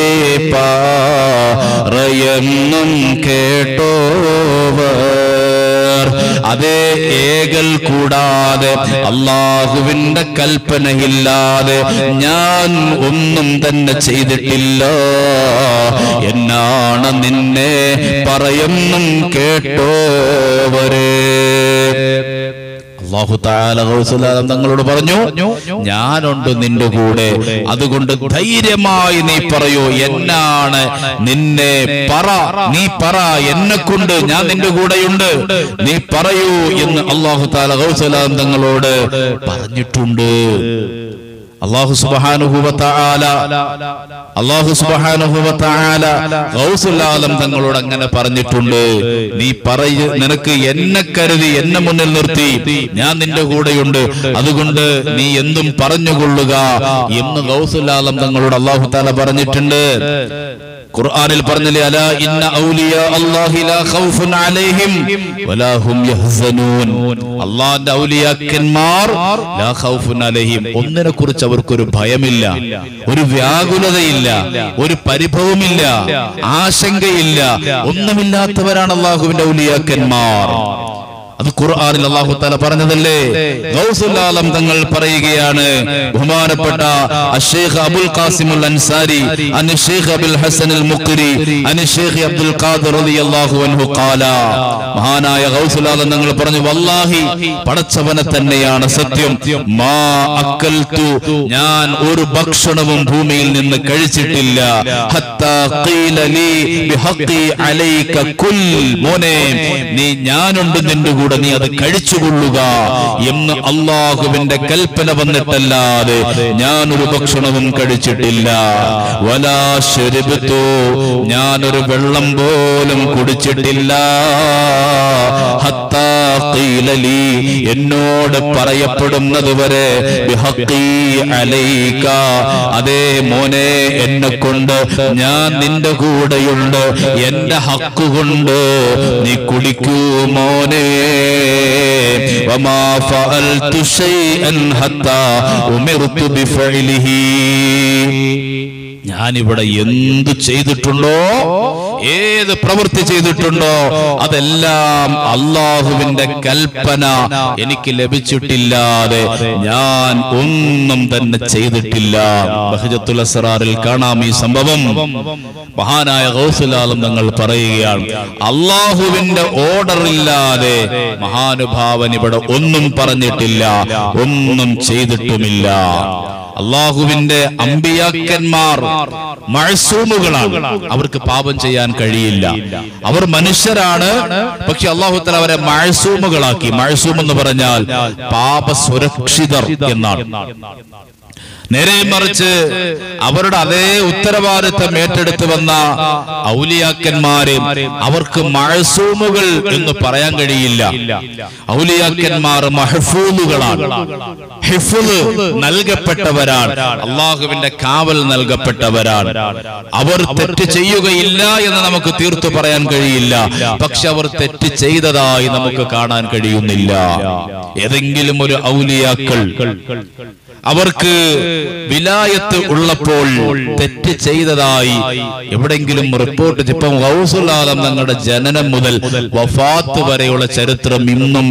പറയുന്നും കേട്ടോവർ. അതേ ഏകൽ കൂടാതെ, അല്ലാഹുവിന്റെ കൽപ്പനയില്ലാതെ ഞാൻ ഒന്നും തന്നെ ചെയ്തിട്ടില്ല, എന്നാണ് നിന്നെ പറയുന്നും കേട്ടോവരേ. അല്ലാഹു തആല ഗൗസുൽ ആലം തങ്ങളോട് പറഞ്ഞു, ഞാനുണ്ട് നിന്റെ കൂടെ, അതുകൊണ്ട് ധൈര്യമായി നീ പറയൂ, എന്നാണ് നിന്നെ പറ, നീ പറ, എന്നെ കൊണ്ട് ഞാൻ നിന്റെ കൂടെയുണ്ട്, നീ പറയൂ എന്ന് അല്ലാഹു തആല ഗൗസുൽ ആലം തങ്ങളോട് പറഞ്ഞിട്ടുണ്ട്. അല്ലാഹു സുബ്ഹാനഹു വ തആല ഗൗസുൽ ആലം തങ്ങളോട് അങ്ങനെ പറഞ്ഞിട്ടുണ്ട്. നീ പറയ്, നിനക്ക് എന്നെ കരുതി, എന്നെ മുന്നിൽ നിർത്തി ഞാൻ നിന്റെ കൂടെയുണ്ട്, അതുകൊണ്ട് നീ എന്തും പറഞ്ഞുകൊള്ളുക എന്ന് ഗൗസുൽ ആലം തങ്ങളോട് അല്ലാഹു തആല പറഞ്ഞിട്ടുണ്ട്. ഖുർആനിൽ പറഞ്ഞില്ലേ, അലാ ഇന്ന ഔലിയാ അല്ലാഹി ലാ ഖൗഫുൻ അലൈഹിം വലാ ഹും യഹ്സനൂൻ. അല്ലാഹുവിന്റെ ഔലിയാക്കന്മാർ ലാ ഖൗഫുൻ അലൈഹിം, ഒന്നിനെ കുറിച്ച് അവർക്കൊരു ഭയമില്ല, ഒരു വ്യാകുലതയില്ല, ഒരു പരിഭവമില്ല, ആശങ്കയില്ല, ഒന്നുമില്ലാത്തവരാണ് അല്ലാഹുവിന്റെ ഔലിയാക്കന്മാർ. അത് ഖുർആനിൽ അല്ലാഹു തആല പറഞ്ഞതല്ലേ. ഗൗസുൽ ആലം തങ്ങൾ പറയുകയാണ്, ബഹുമാനപ്പെട്ട അഷ്ശൈഖ് അബുൽ ഖാസിമുൽ അൻസാരി അൻ ശൈഖ് അബുൽ ഹസൻ അൽ മുഖ്രി അൻ ശൈഖ് അബ്ദുൽ ഖാദിർ റളിയല്ലാഹു അൻഹു ഖാല, മഹാനായ ഗൗസുൽ ആലം തങ്ങൾ പറഞ്ഞു, വല്ലാഹി പടച്ചവനെ തന്നെയാണ് സത്യം, മാ അക്കൽതു, ഞാൻ ഒരു ഭക്ഷണവും ഭൂമിയിൽ നിന്ന് കഴിച്ചിട്ടില്ല, ഹത്താ ഖീല ലീ ബിഹഖി അലൈക കുൽ, മോനെ നീ ഞാനുണ്ട് നിന്റെ കൂടെ, കൂടെ നീ അത് കഴിച്ചുകൊള്ളുക എന്ന് അള്ളാഹുവിന്റെ കൽപ്പന വന്നിട്ടല്ലാതെ ഞാനൊരു ഭക്ഷണവും കഴിച്ചിട്ടില്ല. വലാ ശരിബത്തു, ഞാനൊരു വെള്ളം പോലും കുടിച്ചിട്ടില്ല. ഹത്താ ഖീല ലീ, എന്നോട് പറയപ്പെടുന്നത് വരെ ബിഹഖീ അലൈക, അതേ മോനെ എന്നെ കൊണ്ട്, ഞാൻ നിന്റെ കൂടെയുണ്ട്, എന്റെ ഹക്ക് കൊണ്ട് നീ കുടിക്കൂ മോനെ. വമാ ഫഅൽതു ശൈഅൻ ഹത്താ ഉമിർതു ബിഫഅലിഹി, ഞാനിവിടെ എന്ത് ചെയ്തിട്ടുണ്ടോ, ഏത് പ്രവൃത്തി ചെയ്തിട്ടുണ്ടോ അതെല്ലാം അള്ളാഹുവിന്റെ കൽപ്പന എനിക്ക് ലഭിച്ചിട്ടില്ലാതെ ഞാൻ ഒന്നും തന്നെ ചെയ്തിട്ടില്ല. ബഹജത്തുൽ അസ്റാറിൽ കാണാം ഈ സംഭവം. മഹാനായ ഗൗസുൽ ആലം തങ്ങൾ പറയുകയാണ്, അള്ളാഹുവിന്റെ ഓർഡർ ഇല്ലാതെ മഹാനുഭാവൻ ഇവിടെ ഒന്നും പറഞ്ഞിട്ടില്ല, ഒന്നും ചെയ്തിട്ടുമില്ല. അള്ളാഹുവിന്റെ അമ്പിയാക്കന്മാർ മഅ്സൂമുകളാണ്, അവർക്ക് പാപം ചെയ്യാൻ കഴിയില്ല. അവർ മനുഷ്യരാണ്, പക്ഷെ അള്ളാഹു തആല അവരെ മഅ്സൂമുകളാക്കി. മഅ്സൂം എന്ന് പറഞ്ഞാൽ പാപ സുരക്ഷിതർ എന്നാണ്. നേരെ മറിച്ച് അവരുടെ അതേ ഉത്തരവാദിത്തം ഏറ്റെടുത്ത് വന്ന ഔലിയാക്കന്മാരെ അവർക്ക് മഅ്സൂമുകൾ എന്ന് പറയാൻ കഴിയില്ല. ഔലിയാക്കന്മാർ മഹ്ഫൂലുകളാണ്, ഹിഫ്ള് നൽകപ്പെട്ടവരാണ്, അള്ളാഹുവിന്റെ കാവൽ നൽകപ്പെട്ടവരാണ്. അവർ തെറ്റ് ചെയ്യുകയില്ല എന്ന് നമുക്ക് തീർത്തു പറയാൻ കഴിയില്ല, പക്ഷെ അവർ തെറ്റ് ചെയ്തതായി നമുക്ക് കാണാൻ കഴിയുന്നില്ല. ഏതെങ്കിലും ഒരു ഔലിയാക്കൾ അവർക്ക് വിലായത്ത് ഉള്ളപ്പോൾ തെറ്റ് ചെയ്തതായി എവിടെങ്കിലും റിപ്പോർട്ട്, ഇപ്പം ഗൗസുൽ ആലം തങ്ങളുടെ ജനനം മുതൽ വഫാത്ത് വരെയുള്ള ചരിത്രം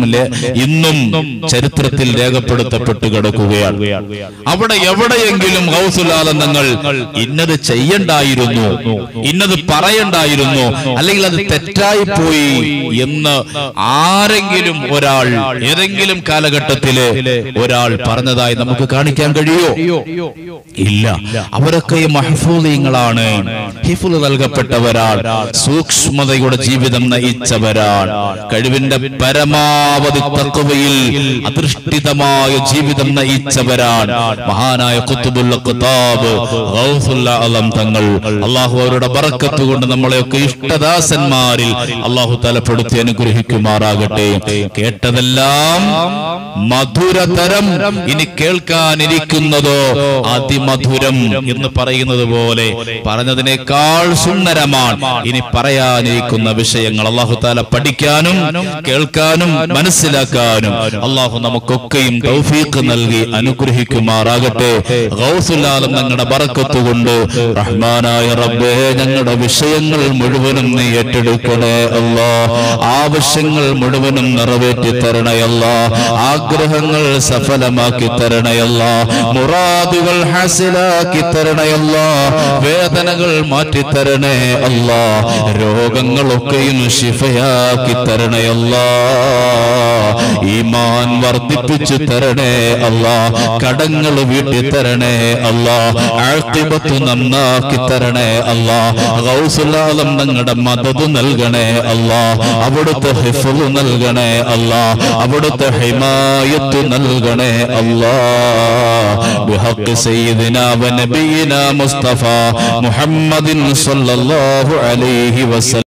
ഇന്നും ചരിത്രത്തിൽ രേഖപ്പെടുത്തപ്പെട്ട് കിടക്കുകയാണ്. അവിടെ എവിടെയെങ്കിലും ഗൗസുൽ ആലം തങ്ങൾ ഇന്നത് ചെയ്യണ്ടായിരുന്നു, ഇന്നത് പറയണ്ടായിരുന്നു, അല്ലെങ്കിൽ അത് തെറ്റായി പോയി എന്ന് ആരെങ്കിലും ഒരാൾ ഏതെങ്കിലും കാലഘട്ടത്തില് ഒരാൾ പറഞ്ഞതായി നമുക്ക് കാണിക്കാൻ കഴിയോ? ഇല്ല. അവരൊക്കെ മഹ്ഫൂദീങ്ങളാണ്, ഹിഫ്ള് നൽകപ്പെട്ടവരാണ്, സൂക്ഷ്മതയുടെ ജീവിതം നയിച്ചവരാണ്, കഴിവിന്റെ പരമാവധി തഖ്വയിൽ അധിഷ്ഠിതമായ ജീവിതം നയിച്ചവരാണ്. മഹാനായ ഖുത്ബുൽ ഖുതാബ് ഗൗസുൽ ആലം തങ്ങൾ, അല്ലാഹു അവരുടെ ബറക്കത്ത് കൊണ്ട് നമ്മളെയൊക്കെ ഇഷ്ടദാസന്മാരിൽ അല്ലാഹു തആല പെടുത്തി അനുഗ്രഹിക്കുമാറാകട്ടെ. കേട്ടതെല്ലാം മധുരതരം, ഇനി കേൾക്കാനിരിക്കുന്നതോ അതിമധുരം എന്ന് പറയുന്നത് പോലെ പറഞ്ഞതിനേക്കാൾ സുന്ദരമാണ് ഇനി പറയാനിരിക്കുന്ന വിഷയങ്ങൾ. അല്ലാഹു തആല പഠിക്കാനും കേൾക്കാനും മനസ്സിലാക്കാനും അല്ലാഹു നമുക്കൊക്കെയും തൗഫീഖ് നൽകി അനുഗ്രഹിക്കുമാറാകട്ടെ. ഗൗസുൽ ആലം ഞങ്ങളുടെ ബറക്കത്ത് കൊണ്ട് റഹ്മാനായ റബ്ബേ, ഞങ്ങളുടെ വിഷയങ്ങൾ മുഴുവനും നീ ഏറ്റെടുക്കണേ അല്ലാഹ്. ആവശ്യങ്ങൾ മുഴുവനും നിറവേറ്റി തരണേ അല്ലാഹ്. ആഗ്രഹങ്ങൾ സഫലമാക്കി തരണേ അല്ലാഹ്. മുറാദുകൾ ഹാസിലാക്കി തരണേ അല്ലാഹ്. വേദനകൾ മാറ്റി തരണേ അല്ലാഹ്. രോഗങ്ങളൊക്കെയും ശിഫയാക്കി തരണേ അല്ലാഹ്. ഈമാൻ വർദ്ധിപ്പിച്ചു തരണേ അല്ലാഹ്. കടങ്ങൾ വീട്ടി തരണേ അല്ലാഹ്. ആഖിബത്ത് നന്നാക്കി തരണേ അല്ലാഹ്. ഗൗസുൽ ആലം ഞങ്ങളുടെ മദദ് നൽകണേ അല്ലാഹ്. അവിടുത്തെ ഹിഫ്ള് നൽകണേ അല്ലാഹ്. അവിടുത്തെ ഹിമായത്ത് നൽകണേ അല്ലാഹ്. ബിഹഖ് സയ്യിദിനാ വനബിയിനാ മുസ്തഫ മുഹമ്മദിൻ സ്വല്ലല്ലാഹു അലൈഹി വസല്ലം.